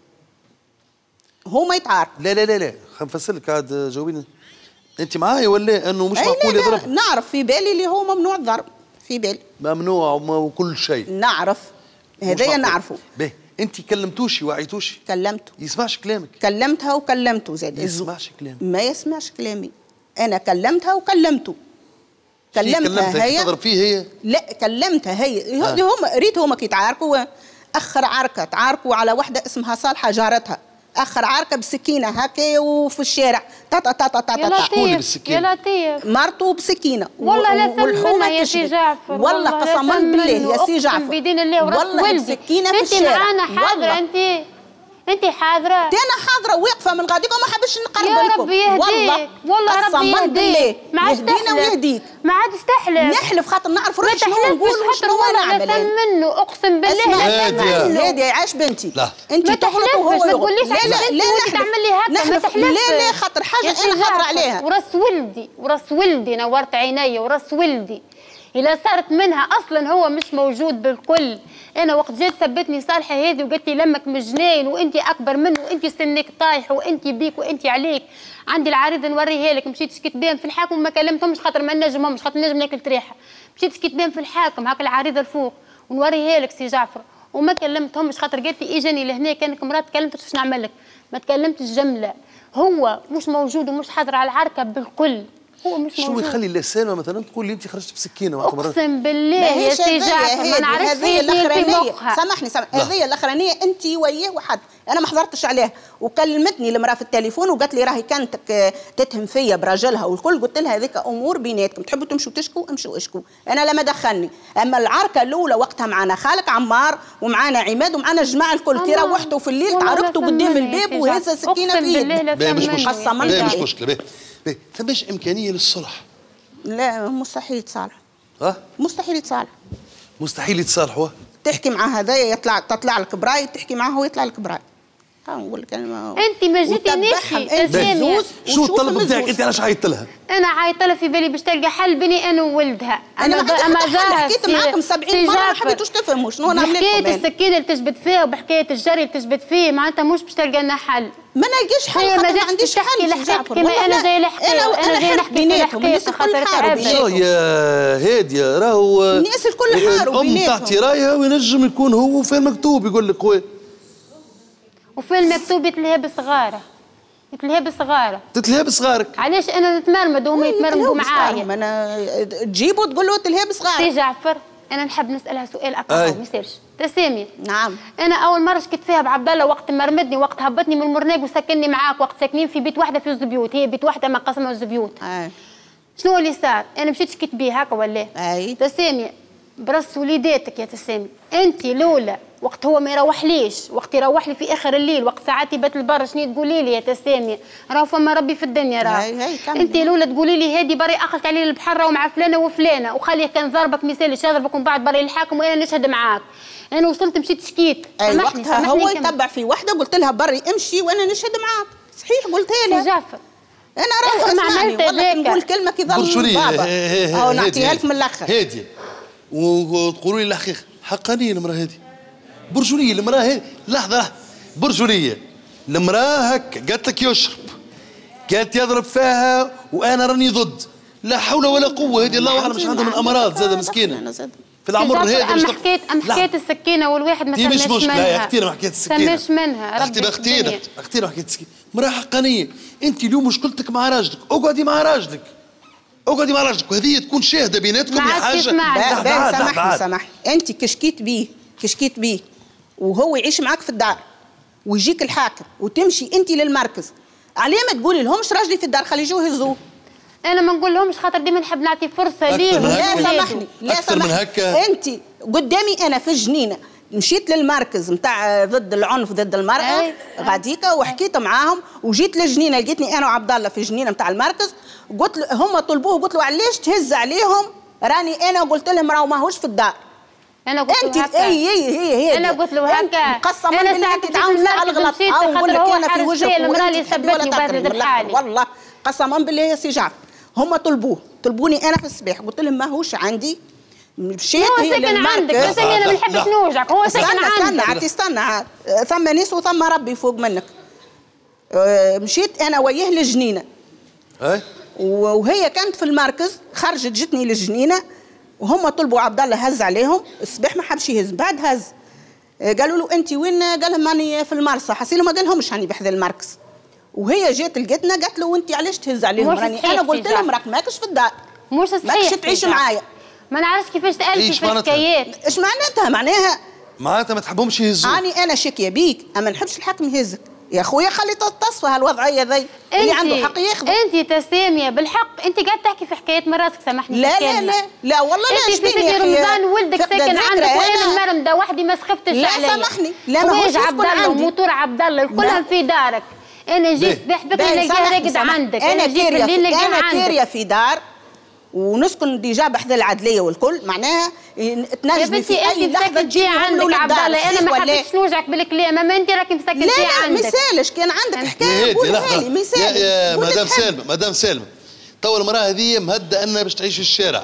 هما يتعاركوا. لا لا لا لا خلينا نفسر لك عاد جاوبيني. انت معايا ولا انه مش معقول يضربها؟ نعرف في بالي اللي هو ممنوع الضرب في بالي. ممنوع وكل شيء. نعرف هذايا نعرفه. باهي انت كلمتوشي وعيتوشي؟ كلمته. يسمعش كلامك؟ كلمتها وكلمته زاد. يسمعش كلامك؟ ما يسمعش كلامي. انا كلمتها وكلمته. كلمتها هي تضرب فيه هي؟ لا كلمتها هي. آه. هما ريت هما كي يتعاركوا اخر عركه تعاركوا على وحده اسمها صالحه جارتها. اخر عركه بسكينه هكا وفي الشارع تاتا تاتا تاتا. يا لطيف يا لطيف. مرته بسكينه. والله لا ثمنها يا سي جعفر. والله قسما بالله يا سي جعفر. بدين الله وراس ولدي. بسكينه في الشارع. انت معانا حاضره انت. انت حاضره. انا حاضره واقفه من غاديك وما حبش نقرب لكم. يا ربي يهديك. والله والله ربي يهديك. ما عادش يهدينا ويهديك. ما عادش تحلف. نحلف خاطر نعرف روحي شنو نقول وشنو نعمل. لا منه اقسم بالله لا منه. هادي عاش بنتي. لا. انت تحلف وهو ما تقوليش لا لا لا تعمل لي هكا ما تحلفش. لا لا خاطر حاجه انا خاطر عليها. وراس ولدي وراس ولدي نورت عيني وراس ولدي. إلا صارت منها أصلا هو مش موجود بالكل. أنا وقت جات ثبتني صالحة هذه وقالت لي لمك مجنين وأنت أكبر منه وأنت سنك طايح وأنت بيك وأنت عليك. عندي العريضة نوريها لك. مشيت شكيت بهم في الحاكم ما كلمتهمش خاطر ما نجمهمش خاطر نجم ناكل ريحة. مشيت شكيت بهم في الحاكم هاك العريضة الفوق ونوريها لك سي جعفر وما كلمتهمش خاطر قالت لي إجاني لهنا كانك مرات كلمت واش نعمل لك. ما تكلمتش جملة. هو مش موجود ومش حاضر على العركة بالكل. هو مش شو موجود. يخلي لسانه مثلا تقول لي انت خرجت بسكينه؟ اقسم بالله يا سي جعفر ما نعرفش هذه الاخرانيه. سامحني سامحني هذه الاخرانيه انت وياه وحد. انا ما حضرتش عليها. وكلمتني المراه في التليفون وقالت لي راهي كانت تتهم فيا براجلها والكل. قلت لها هذيك امور بيناتكم، تحبوا تمشوا تشكوا امشوا اشكوا، انا لا ما دخلني. اما العركه الاولى وقتها معنا خالك عمار ومعنا عماد ومعنا الجماعه الكل كي روحتوا في الليل تعاركتوا قدام الباب وهزه سكينه في يدي. مش قصه مشكله مش مشكله. ثماش امكانيه للصلح؟ لا مستحيل يتصالحوا. ها؟ مستحيل يتصالحوا. مستحيل يتصالحوا. تحكي مع هذايا يطلع تطلع لك براي، تحكي معاه هو يطلع لك براي. نقول لك انا انت ما جيتينيش تسامي. شو الطلب بتاعك انت؟ علاش عيطت لها؟ انا عيطت لها في بالي باش تلقى حل بيني انا وولدها. انا ما حكيت معاكم سبعين مره ما حبيتوش تفهموا شنو نعمل لكم. بحكايه السكينه اللي تجبد فيها وبحكايه الجري اللي تجبد فيه معناتها مش باش تلقى لنا حل. ما نلقاش حل. هي ما ما عنديش حل لحقت كما انا جاي نحكي. انا, أنا جاي نحكي بيناتهم الناس الكل حاروا. شو يا هاديه راهو الناس الكل حاروا بيناتهم. ام تعطي رايها وينجم يكون هو في المكتوب يقول لك وين. وفي المكتوب يتلهى بصغاره. يتلهى بصغاره. تتلهى بصغارك. علاش انا نتمرمد وهم يتمرمدوا معايا؟ انا تجيبوا تقولوا تلهى بصغارك. سي جعفر انا نحب نسالها سؤال اكثر ما يصيرش. تسامي. نعم. انا اول مره شكيت فيها بعبد الله وقت مرمدني وقت هبطني من المرناق وسكنني معاك وقت ساكنين في بيت واحده في الزبيوت، هي بيت واحده ما قسموا الزبيوت. اي. شنو اللي صار؟ انا مشيت شكيت بيه هكا ولا؟ اي. تسامي برص وليداتك يا تسامي، انت لولا وقت هو ما يروحليش، وقت يروح لي في اخر الليل، وقت ساعات يبات البر شنو تقولي لي يا تسامي؟ راهو فما ربي في الدنيا راه. انت لولا تقولي لي هادي بري اخذت عليه البحر ومع فلانه وفلانه وخليه كان ضربك مثالي شاضربك ومن بعد بري الحاكم وانا نشهد معاك. انا وصلت مشيت شكيت. سامحني وقتها هو يتبع في وحده قلت لها بري امشي وانا نشهد معاك. صحيح قلتها لها. سي جعفر انا راهو اسمعني والله نقول كلمه كي ظل بابا. هاو نعطيها لك من الاخر. هاديه وتقولوا لي الحقيقه حقانيه المراه هذه. برجوليه المراه هذه. لحظه لحظه برجوليه. المراه هكا قالت لك يشرب، قالت يضرب فيها وانا راني ضد. لا حول ولا قوه. هذه الله اعلم مش عندها من امراض زاده مسكينه في العمر هذا. اما حكيت ام حكايه السكينه والواحد ما تمش منها. مش مشكله يا اختي ما حكيت السكينه. تمش منها اختي اختي اختي ما حكيت السكينه. مراه حقانيه. انت اليوم مشكلتك مع راجلك، اقعدي مع راجلك. اقعدي مع راجلك وهذه تكون شاهده بيناتكم يا حاجه. سامحني سامحني انت كشكيت بيه كشكيت بيه وهو يعيش معاك في الدار ويجيك الحاكم وتمشي انت للمركز، عليه ما تقولي لهمش راجلي في الدار خلي يجوا يهزوه. انا ما نقول لهمش خاطر ديما نحب نعطي فرصه ليه. لا سامحني لا سامحني انت قدامي انا في الجنينه مشيت للمركز نتاع ضد العنف ضد المراه غاديكا وحكيت معاهم وجيت للجنينه لقيتني انا وعبد الله في الجنينه نتاع المركز. قلت له هم طلبوه قلت له علاش تهز عليهم؟ راني انا قلت لهم راهو ماهوش في الدار. انا قلت له هكا. اي اي هي انا قلت له هكا. مقسمه انا ساعه تعاوني على الغلط او نقول لك انا في وجهك المراه اللي سبتني وبهدلت الحالي. والله قسما بالله يا سي جعفر هم طلبوه طلبوني انا في الصباح قلت لهم ماهوش عندي. مشيت هو ساكن عندك بس انا ما نحبش نوجعك. هو ساكن عندك. استنى استنى استنى ثم ناس وثم ربي فوق منك. مشيت انا وياه للجنينه. اي وهي كانت في المركز خرجت جتني للجنينه وهم طلبوا عبد الله هز عليهم. الصباح ما حبش يهز بعد هز. قالوا له انت وين؟ قال لهم راني في المرسى. حسيلو ما قالهمش راني بحذا المركز. وهي جات لقيتنا قالت له وانت علاش تهز عليهم؟ راني انا قلت لهم راك ماكش في الدار مش صحيح ماكش تعيش معايا. ما نعرفش كيفاش تألفي في الحكايات. ايش معناتها؟ معناها معناتها ما تحبهمش يهزوك. راني انا شكيه بيك اما نحبش الحاكم يهزك يا خويا. خلي تصفى هالوضعيه ذي اللي عنده حق ياخذ. انت تساميه بالحق انت قاعد تحكي في حكايه مراتك سامحني. لا لا لا لا والله لا. انت في سيدي رمضان ولدك ساكن عندك وانا مرمده وحدي ما سخفتش عليا. لا سامحني لا ماهوش عبد الله وموتور عبد الله كلهم في دارك. انا جيت صباح بكري نلقاه راقد عندك. انا جيت الليل نلقاه عندك. انا كاريه في دار ونسكن ديجا بحذا العدليه والكل معناها تنجمي في اي لحظه تجي عندك عبد الله. انا ما حبيتش نوجعك بالكلام اما انت راكي مسكن فيها عندك. لا لا ما يسالش كان عندك حكايه قولها لي ما يسالش. يا مدام سالمه مدام سالمه تو المراه هذه مهده انها باش تعيش في الشارع.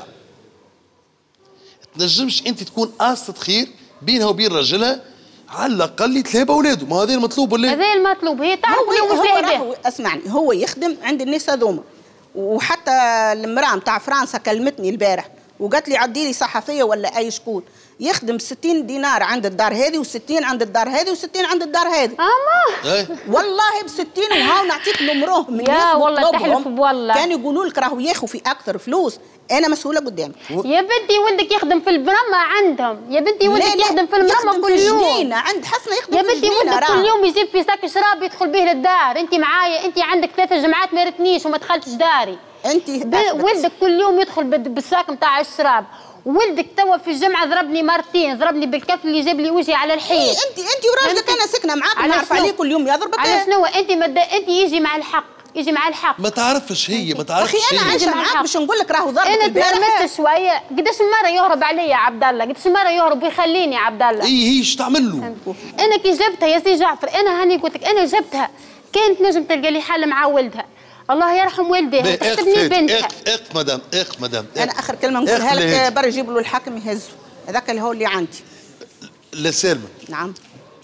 تنجمش انت تكون قاصة خير بينها وبين راجلها على الاقل يتلهى باولاده. ما هذا المطلوب ولا هذا المطلوب. هي تعرف انه مش لاهي. اسمعني هو يخدم عند الناس هذوما. وحتى المراه نتاع فرنسا كلمتني البارح وقالت لي عدي لي صحفيه ولا اي شكون يخدم ستين دينار عند الدار هذه و60 عند الدار هذه و60 عند الدار هذه. اما والله ب ستين وهاو نعطيك نمروهم من يا والله تحلف والله. كانوا يقولوا لك راهو ياخذوا في اكثر فلوس، انا مسؤوله قدامك. يا بنتي ولدك يخدم في المرمى عندهم، يا بنتي ولدك يخدم في المرمى كل يوم. جنينة. عند حسنه يخدم يا في بنتي ولدك كل يوم يجيب في ساك شراب يدخل به للدار، انت معايا، انت عندك ثلاثة جمعات ما رتنيش وما دخلتش داري. انت ولدك كل يوم يدخل بالساك نتاع الشراب، ولدك توا في الجمعه ضربني مرتين، ضربني بالكف اللي جاب لي وجهي على الحيط. إيه انت انت وراجلك انا ساكنه معاك نعرف عليه كل يوم يضربك. على شنو انت مد... انت يجي مع الحق، يجي مع الحق. ما تعرفش هي ما تعرفش. اخي انا عايشه معاك باش نقول لك راهو ضربك انا تلمت شويه. قداش مره يهرب عليا يا عبد الله، قداش مره يهرب ويخليني يا عبد الله. اي هي ايش تعمل له؟ انا كي جبتها يا سي جعفر، انا هاني قلت لك انا جبتها كانت نجم تلقى لي حل مع ولدها، الله يرحم والديها تحسبني بنتها. اقف اقف مدام اقف مدام. انا اخر كلمه نقولها لك، برا جيب له الحاكم يهزه، هذاك اللي هو اللي عندي. لا سالمه. نعم.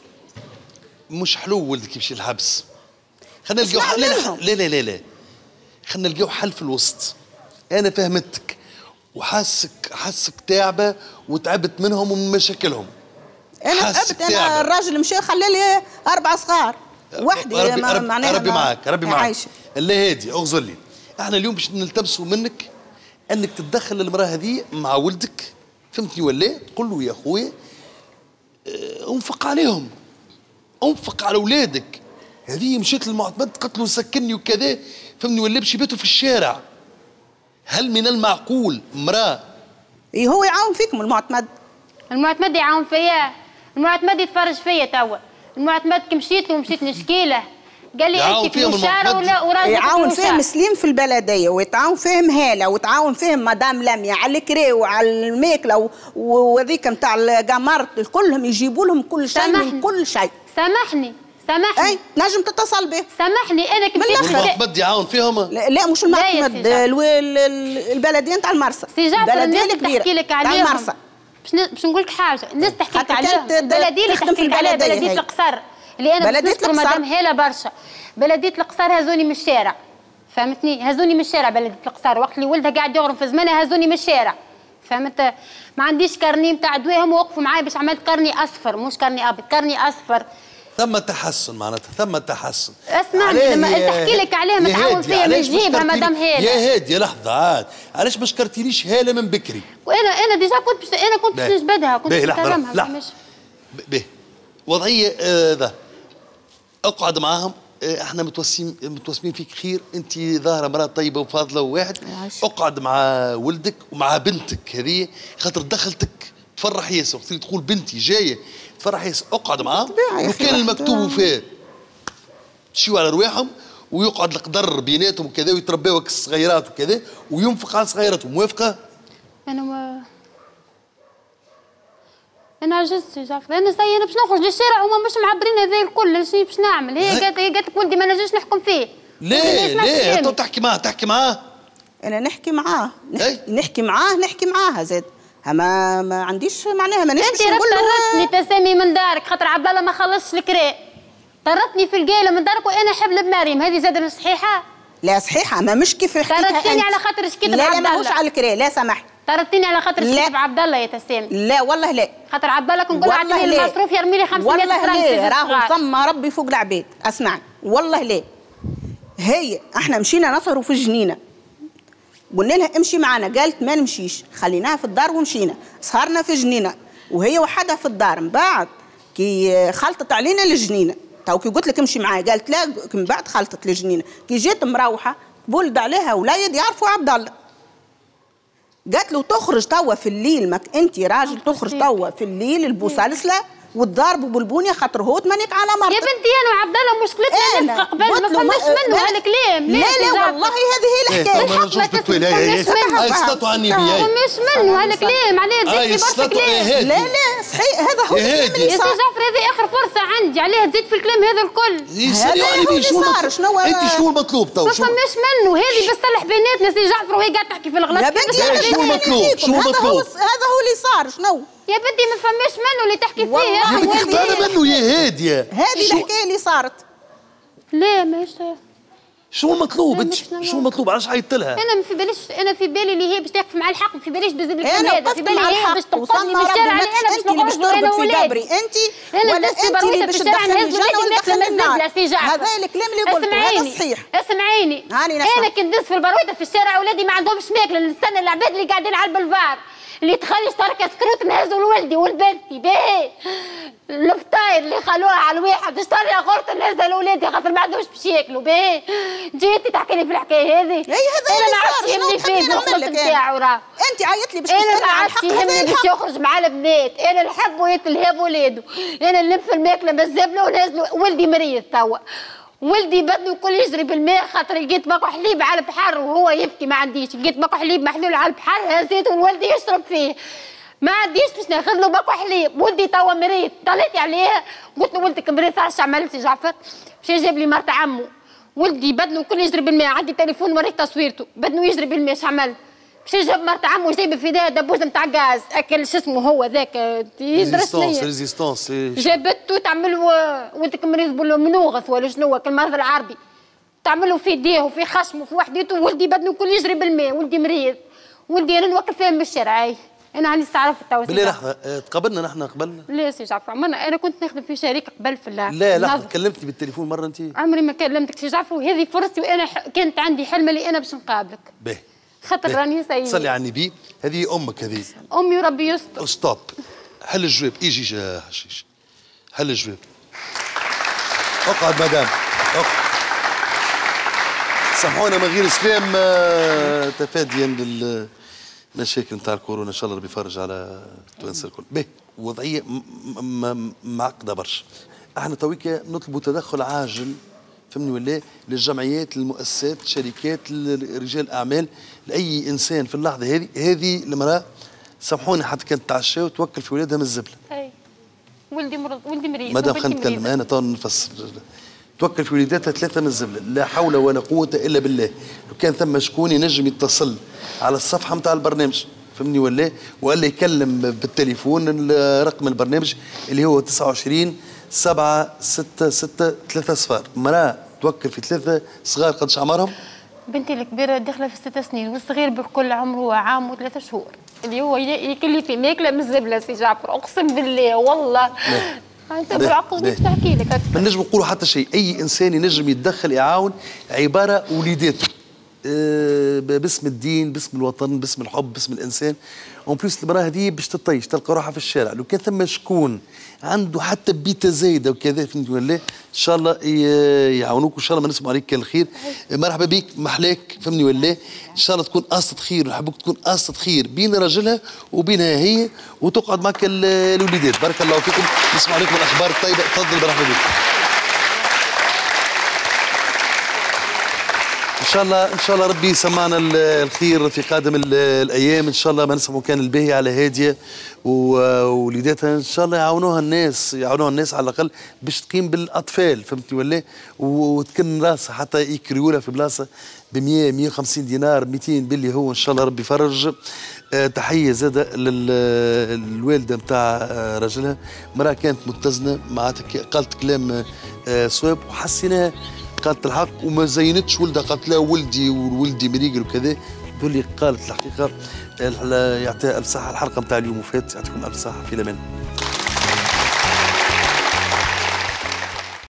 مش حلو ولدك يمشي الحبس. خلينا نلقاو حل. لا لا لا لا خلينا نلقاو حل في الوسط. انا فهمتك وحاسك حاسك تعبه وتعبت منهم ومن مشاكلهم. انا تعبت. انا الراجل مشى خلى لي اربع صغار وحدي معناها. ربي معاك ربي معاك. لا هادي اغزر لي. احنا اليوم باش نلتمسوا منك انك تتدخل المراه هذه مع ولدك، فهمتني ولا؟ تقول له يا خويا انفق عليهم، انفق على اولادك. هذه مشيت للمعتمد قالت له سكنني وكذا، فهمني ولا؟ باش يباتوا في الشارع. هل من المعقول امراه؟ اي هو يعاون فيكم المعتمد. المعتمد يعاون فيا، المعتمد يتفرج فيا توا. المعتمد كي مشيت له ومشيت نشكيله قال لي انت في الشارع ولا وراجلك يعاون فيهم سليم في البلديه، ويتعاون فيهم هاله، وتعاون فيهم مدام لميا على الكري وعلى الماكله وهذيك نتاع القمر، كلهم يجيبوا لهم كل شيء من كل شيء. سامحني سامحني. اي نجم تتصل به. سامحني انا كي مشيت. المعتمد يعاون فيهم؟ لا, لا مش المعتمد، البلديه نتاع المرسى. سي جعفر الناس تحكي لك عليهم. باش نقول لك حاجه، الناس تحكي لك عليهم. البلديه اللي تحكي لك عليها بلديه القصر، اللي انا باش نشكر مدام هاله برشا. بلديه القصر هزوني من الشارع، فهمتني؟ هزوني من الشارع بلديه القصر، وقت اللي ولدها قاعد يغرم في زمانها هزوني من الشارع، فهمت؟ ما عنديش كارني نتاع دواء، هم وقفوا معايا باش عملت كارني اصفر، مش كارني ابيض، كارني اصفر. ثم تحسن معناتها، ثم تحسن. اسمعني لما تحكي لك عليها ما تعاون فيها من جيبها مدام هاله. يا هادي لحظه عاد، علاش ما شكرتيليش هاله من بكري؟ وانا انا ديجا كنت بش... انا كنت باش نجبدها، كنت باش نكلمها. لا مش باهي وضعيه ذا آه اقعد معاهم. آه احنا متوسمين متوسمين فيك خير، انت ظاهره مراه طيبه وفاضله وواحد. اقعد مع ولدك ومع بنتك هذه، خاطر دخلتك تفرح ياسر، وقت اللي تقول بنتي جايه تفرح ياسر. اقعد معاهم وكان المكتوب فيه تشيو على رواحهم، ويقعد القدر بيناتهم وكذا، ويترباو الصغيرات وكذا، وينفق على صغيراتهم. موافقه؟ انا ما انا عجزت يا جعفر، انا زي انا باش نخرج للشارع هما مش معبرين هذا الكل، شنو باش نعمل؟ هي قالت هي قالت لك ولدي ما نجمش نحكم فيه. ليه ليه انت تحكي معاه تحكي معاه؟ انا نحكي معاه نحكي, نحكي معاه نحكي معاها زاد، ما ما عنديش معناها ما نجمش نقول له. انت طردتني تسامي من دارك خاطر عبد الله ما خلصش الكرا، طردتني في القايله من دارك وانا حبل بمريم، هذه زاد مش صحيحه؟ لا صحيحه، ما مش كيف حكيتها. طردتني على خاطر شكيت بعبد الله. لا لا ماهوش على الكرا، لا سامحني. طردتني على خاطر شكيت بعبد الله يا تسامي. لا والله لا، خاطر عبد الله كنقول اعطيني المصروف يرمي لي خمسمية فرنك. والله لا، راهو ثم ربي فوق العباد. اسمعني والله لا، هي احنا مشينا نسهروا في الجنينه، قلنا لها امشي معنا، قالت ما نمشيش، خليناها في الدار ومشينا سهرنا في الجنينه وهي وحدها في الدار. من بعد كي خلطت علينا الجنينه، تو كي قلت لك امشي معايا قالت لا، من بعد خلطت الجنينه، كي جيت مروحه ولد عليها ولايد يعرفوا عبد الله، قالت له تخرج توا في الليل، ماك انت راجل تخرج توا في الليل البوسلسله وتضاربوا بالبونيه خاطر هو تمنيك على مرتك. يا بنتي انا وعبد الله مشكلتنا نفقه قبل، ما فماش منه هالكلام. لا لا والله هذه هي الحكايه. ما نجوش بالطويل. هاي استطوا عني بيا، ما فماش منه هالكلام، عليه تزيد في برشا كلام. لا لا صحيح هذا هو الكلام اللي صار. يا سي جعفر هذه اخر فرصه عندي، عليها تزيد في الكلام هذا الكل. هذا هو اللي صار. شنو انت شنو المطلوب تو؟ ما فماش منه، هذه بس تصلح بيناتنا. سي جعفر وهي قاعده تحكي في الغلط. يا بنتي شنو المطلوب؟ شنو المطلوب؟ هذا هو اللي صار. شنو يا بنتي ما فماش منه اللي تحكي فيه. يا بنتي اختار منه يا هاديه. هذه الحكايه اللي صارت. لا ماهيش شو المطلوب انت؟ شو المطلوب؟ علاش عيطت لها؟ انا ما في باليش، انا في بالي اللي هي باش تقف مع الحق، ما في باليش بزيد الكلام انا هذا، في بالي هي باش تنقذني من الشارع اللي انا باش انت اللي باش نخرج انا تربط في وولادي. دبري انت انا ولا ندس انت اللي برويته باش في الشارع تدخلني نهز الجنه ولادي ولا ناكل تدخلني الزبله النار. سي جعفر. هذا الكلام اللي قلته هذا صحيح. اسمعيني هاني نسمع. انا كي ندس في البرويته في الشارع ولادي ما عندهمش ماكله، نستنى العباد اللي قاعدين على البلفار اللي تخلي اشترك سكروت نهزوا لولدي ولبنتي باهي. الفطاير اللي خلوها على الواحد اشتري غرفه نهزها لولادي خاطر ما عندهمش باش ياكلوا باهي. جيتي تحكي لي في الحكايه هذه؟ اي هذا انا ما عادش يهمني فيه الخط نتاعو راه. انت عيط لي باش انا ما عادش يهمني باش يخرج مع البنات، انا نحب ويتلهب ولاده، انا نلف الماكله بالزبله ونازل. ولدي مريض توا، ولدي بدنه الكل يجري بالماء خاطر لقيت باكو حليب على البحر وهو يبكي ما عنديش، لقيت باكو حليب محلول على البحر هزيته ولدي يشرب فيه، ما عنديش باش ناخذ له باكو حليب. ولدي توا مريض، طلعت عليه قلت له ولدك مريض اش عملت يا جعفر؟ مشى جاب لي مرت عمه، ولدي بدنه الكل يجري بالماء، عندي تليفون وريت تصويرته، بدنه يجري بالماء اش عمل؟ مشى جاب مرت عمه جايبه في ايديها دبوس نتاع غاز، اكل شو اسمه هو ذاك يدرس ليا ريزيستونس جابته تعمل ولدك مريض بقول له منوغث ولا شنو كالمرض العربي، تعملوا في يديه وفي خشمه وفي وحديته. ولدي بدنه الكل يجري بالماء، ولدي مريض، ولدي انا نوكل فيهم بالشارع. انا عندي استعراف في التوسيع. بالله لحظه تقابلنا نحن قبلنا؟ لا سي جعفر عمرنا، انا كنت نخدم في شركه قبل في الله. لا لحظه كلمتني بالتليفون مره انت؟ عمري ما كلمتك سي جعفر، وهذه فرصتي وانا ح... كانت عندي حلم اللي انا باش نقابلك. باهي خاطر راني سيد. صلي على النبي. هذه امك هذه؟ امي وربي يستر. ستوب. حل الجواب. ايجي جا حشيش. حل الجواب. اقعد مدام اقعد. سامحونا من غير اسلام تفاديا للمشاكل نتاع الكورونا، ان شاء الله ربي يفرج على التوانسه الكل. باهي وضعيه معقده برشا. احنا تويكا نطلبوا تدخل عاجل فهمني ولا للجمعيات للمؤسسات الشركات لرجال الاعمال لاي انسان في اللحظه هذه. هذه المراه سامحوني حتى كانت تعشى وتوكل في ولادها من الزبله. اي ولدي مرض، ولدي مريض. مادام خلينا نتكلم انا تو نفسر. توكل في وليداتها ثلاثه من الزبله، لا حول ولا قوه الا بالله. لو كان ثم شكون ينجم يتصل على الصفحه نتاع البرنامج فهمني ولا ولا يكلم بالتليفون رقم البرنامج اللي هو تسعة وعشرين سبعة ستة ستة ثلاثة صفار. مراه توكل في ثلاثه صغار قداش عمرهم؟ بنتي الكبيره داخله في ست سنين والصغير بالكل عمره عام وثلاثة شهور، اللي هو ياكل في ماكله من الزبله سي جعفر اقسم بالله والله. انت بالعقل مش تحكي لك اكثر. ما نجم نقولوا حتى شيء، اي انسان ينجم يتدخل يعاون عباره وليداته أه باسم الدين باسم الوطن باسم الحب باسم الانسان. اون بليس المراه هذه باش تطيش تلقى روحها في الشارع. لو كان ثم شكون عنده حتى بيته زايده وكذا فهمت ولا ان شاء الله يعاونوك وان شاء الله ما نسمعوا عليك الخير. مرحبا بك محلاك فهمني ولا ان شاء الله تكون قصه خير ونحبوك تكون قصه خير بين راجلها وبينها هي وتقعد معك الوليدات. بارك الله فيكم. نسمع عليكم الاخبار الطيبه. تفضل مرحبا بك. ان شاء الله ان شاء الله ربي يسمعنا الخير في قادم الايام. ان شاء الله ما نسمعوا كان الباهي على هاديه ووليداتها ان شاء الله يعاونوها الناس يعاونوها الناس على الاقل باش تقيم بالاطفال فهمتي ولا وتكن راسها حتى يكريوا لها في بلاصه ب مئة مئة وخمسين دينار مئتين باللي هو ان شاء الله ربي يفرج. أه تحيه زاده للوالده نتاع راجلها. مراه كانت متزنه معناتها قالت كلام أه صواب وحسيناها قالت الحق وما زينتش ولدها قالت لا ولدي وولدي مريقل وكذا. اللي قالت الحقيقه يعطيها الف صحه. الحلقه نتاع اليوم وفات. يعطيكم الف صحه في الامان.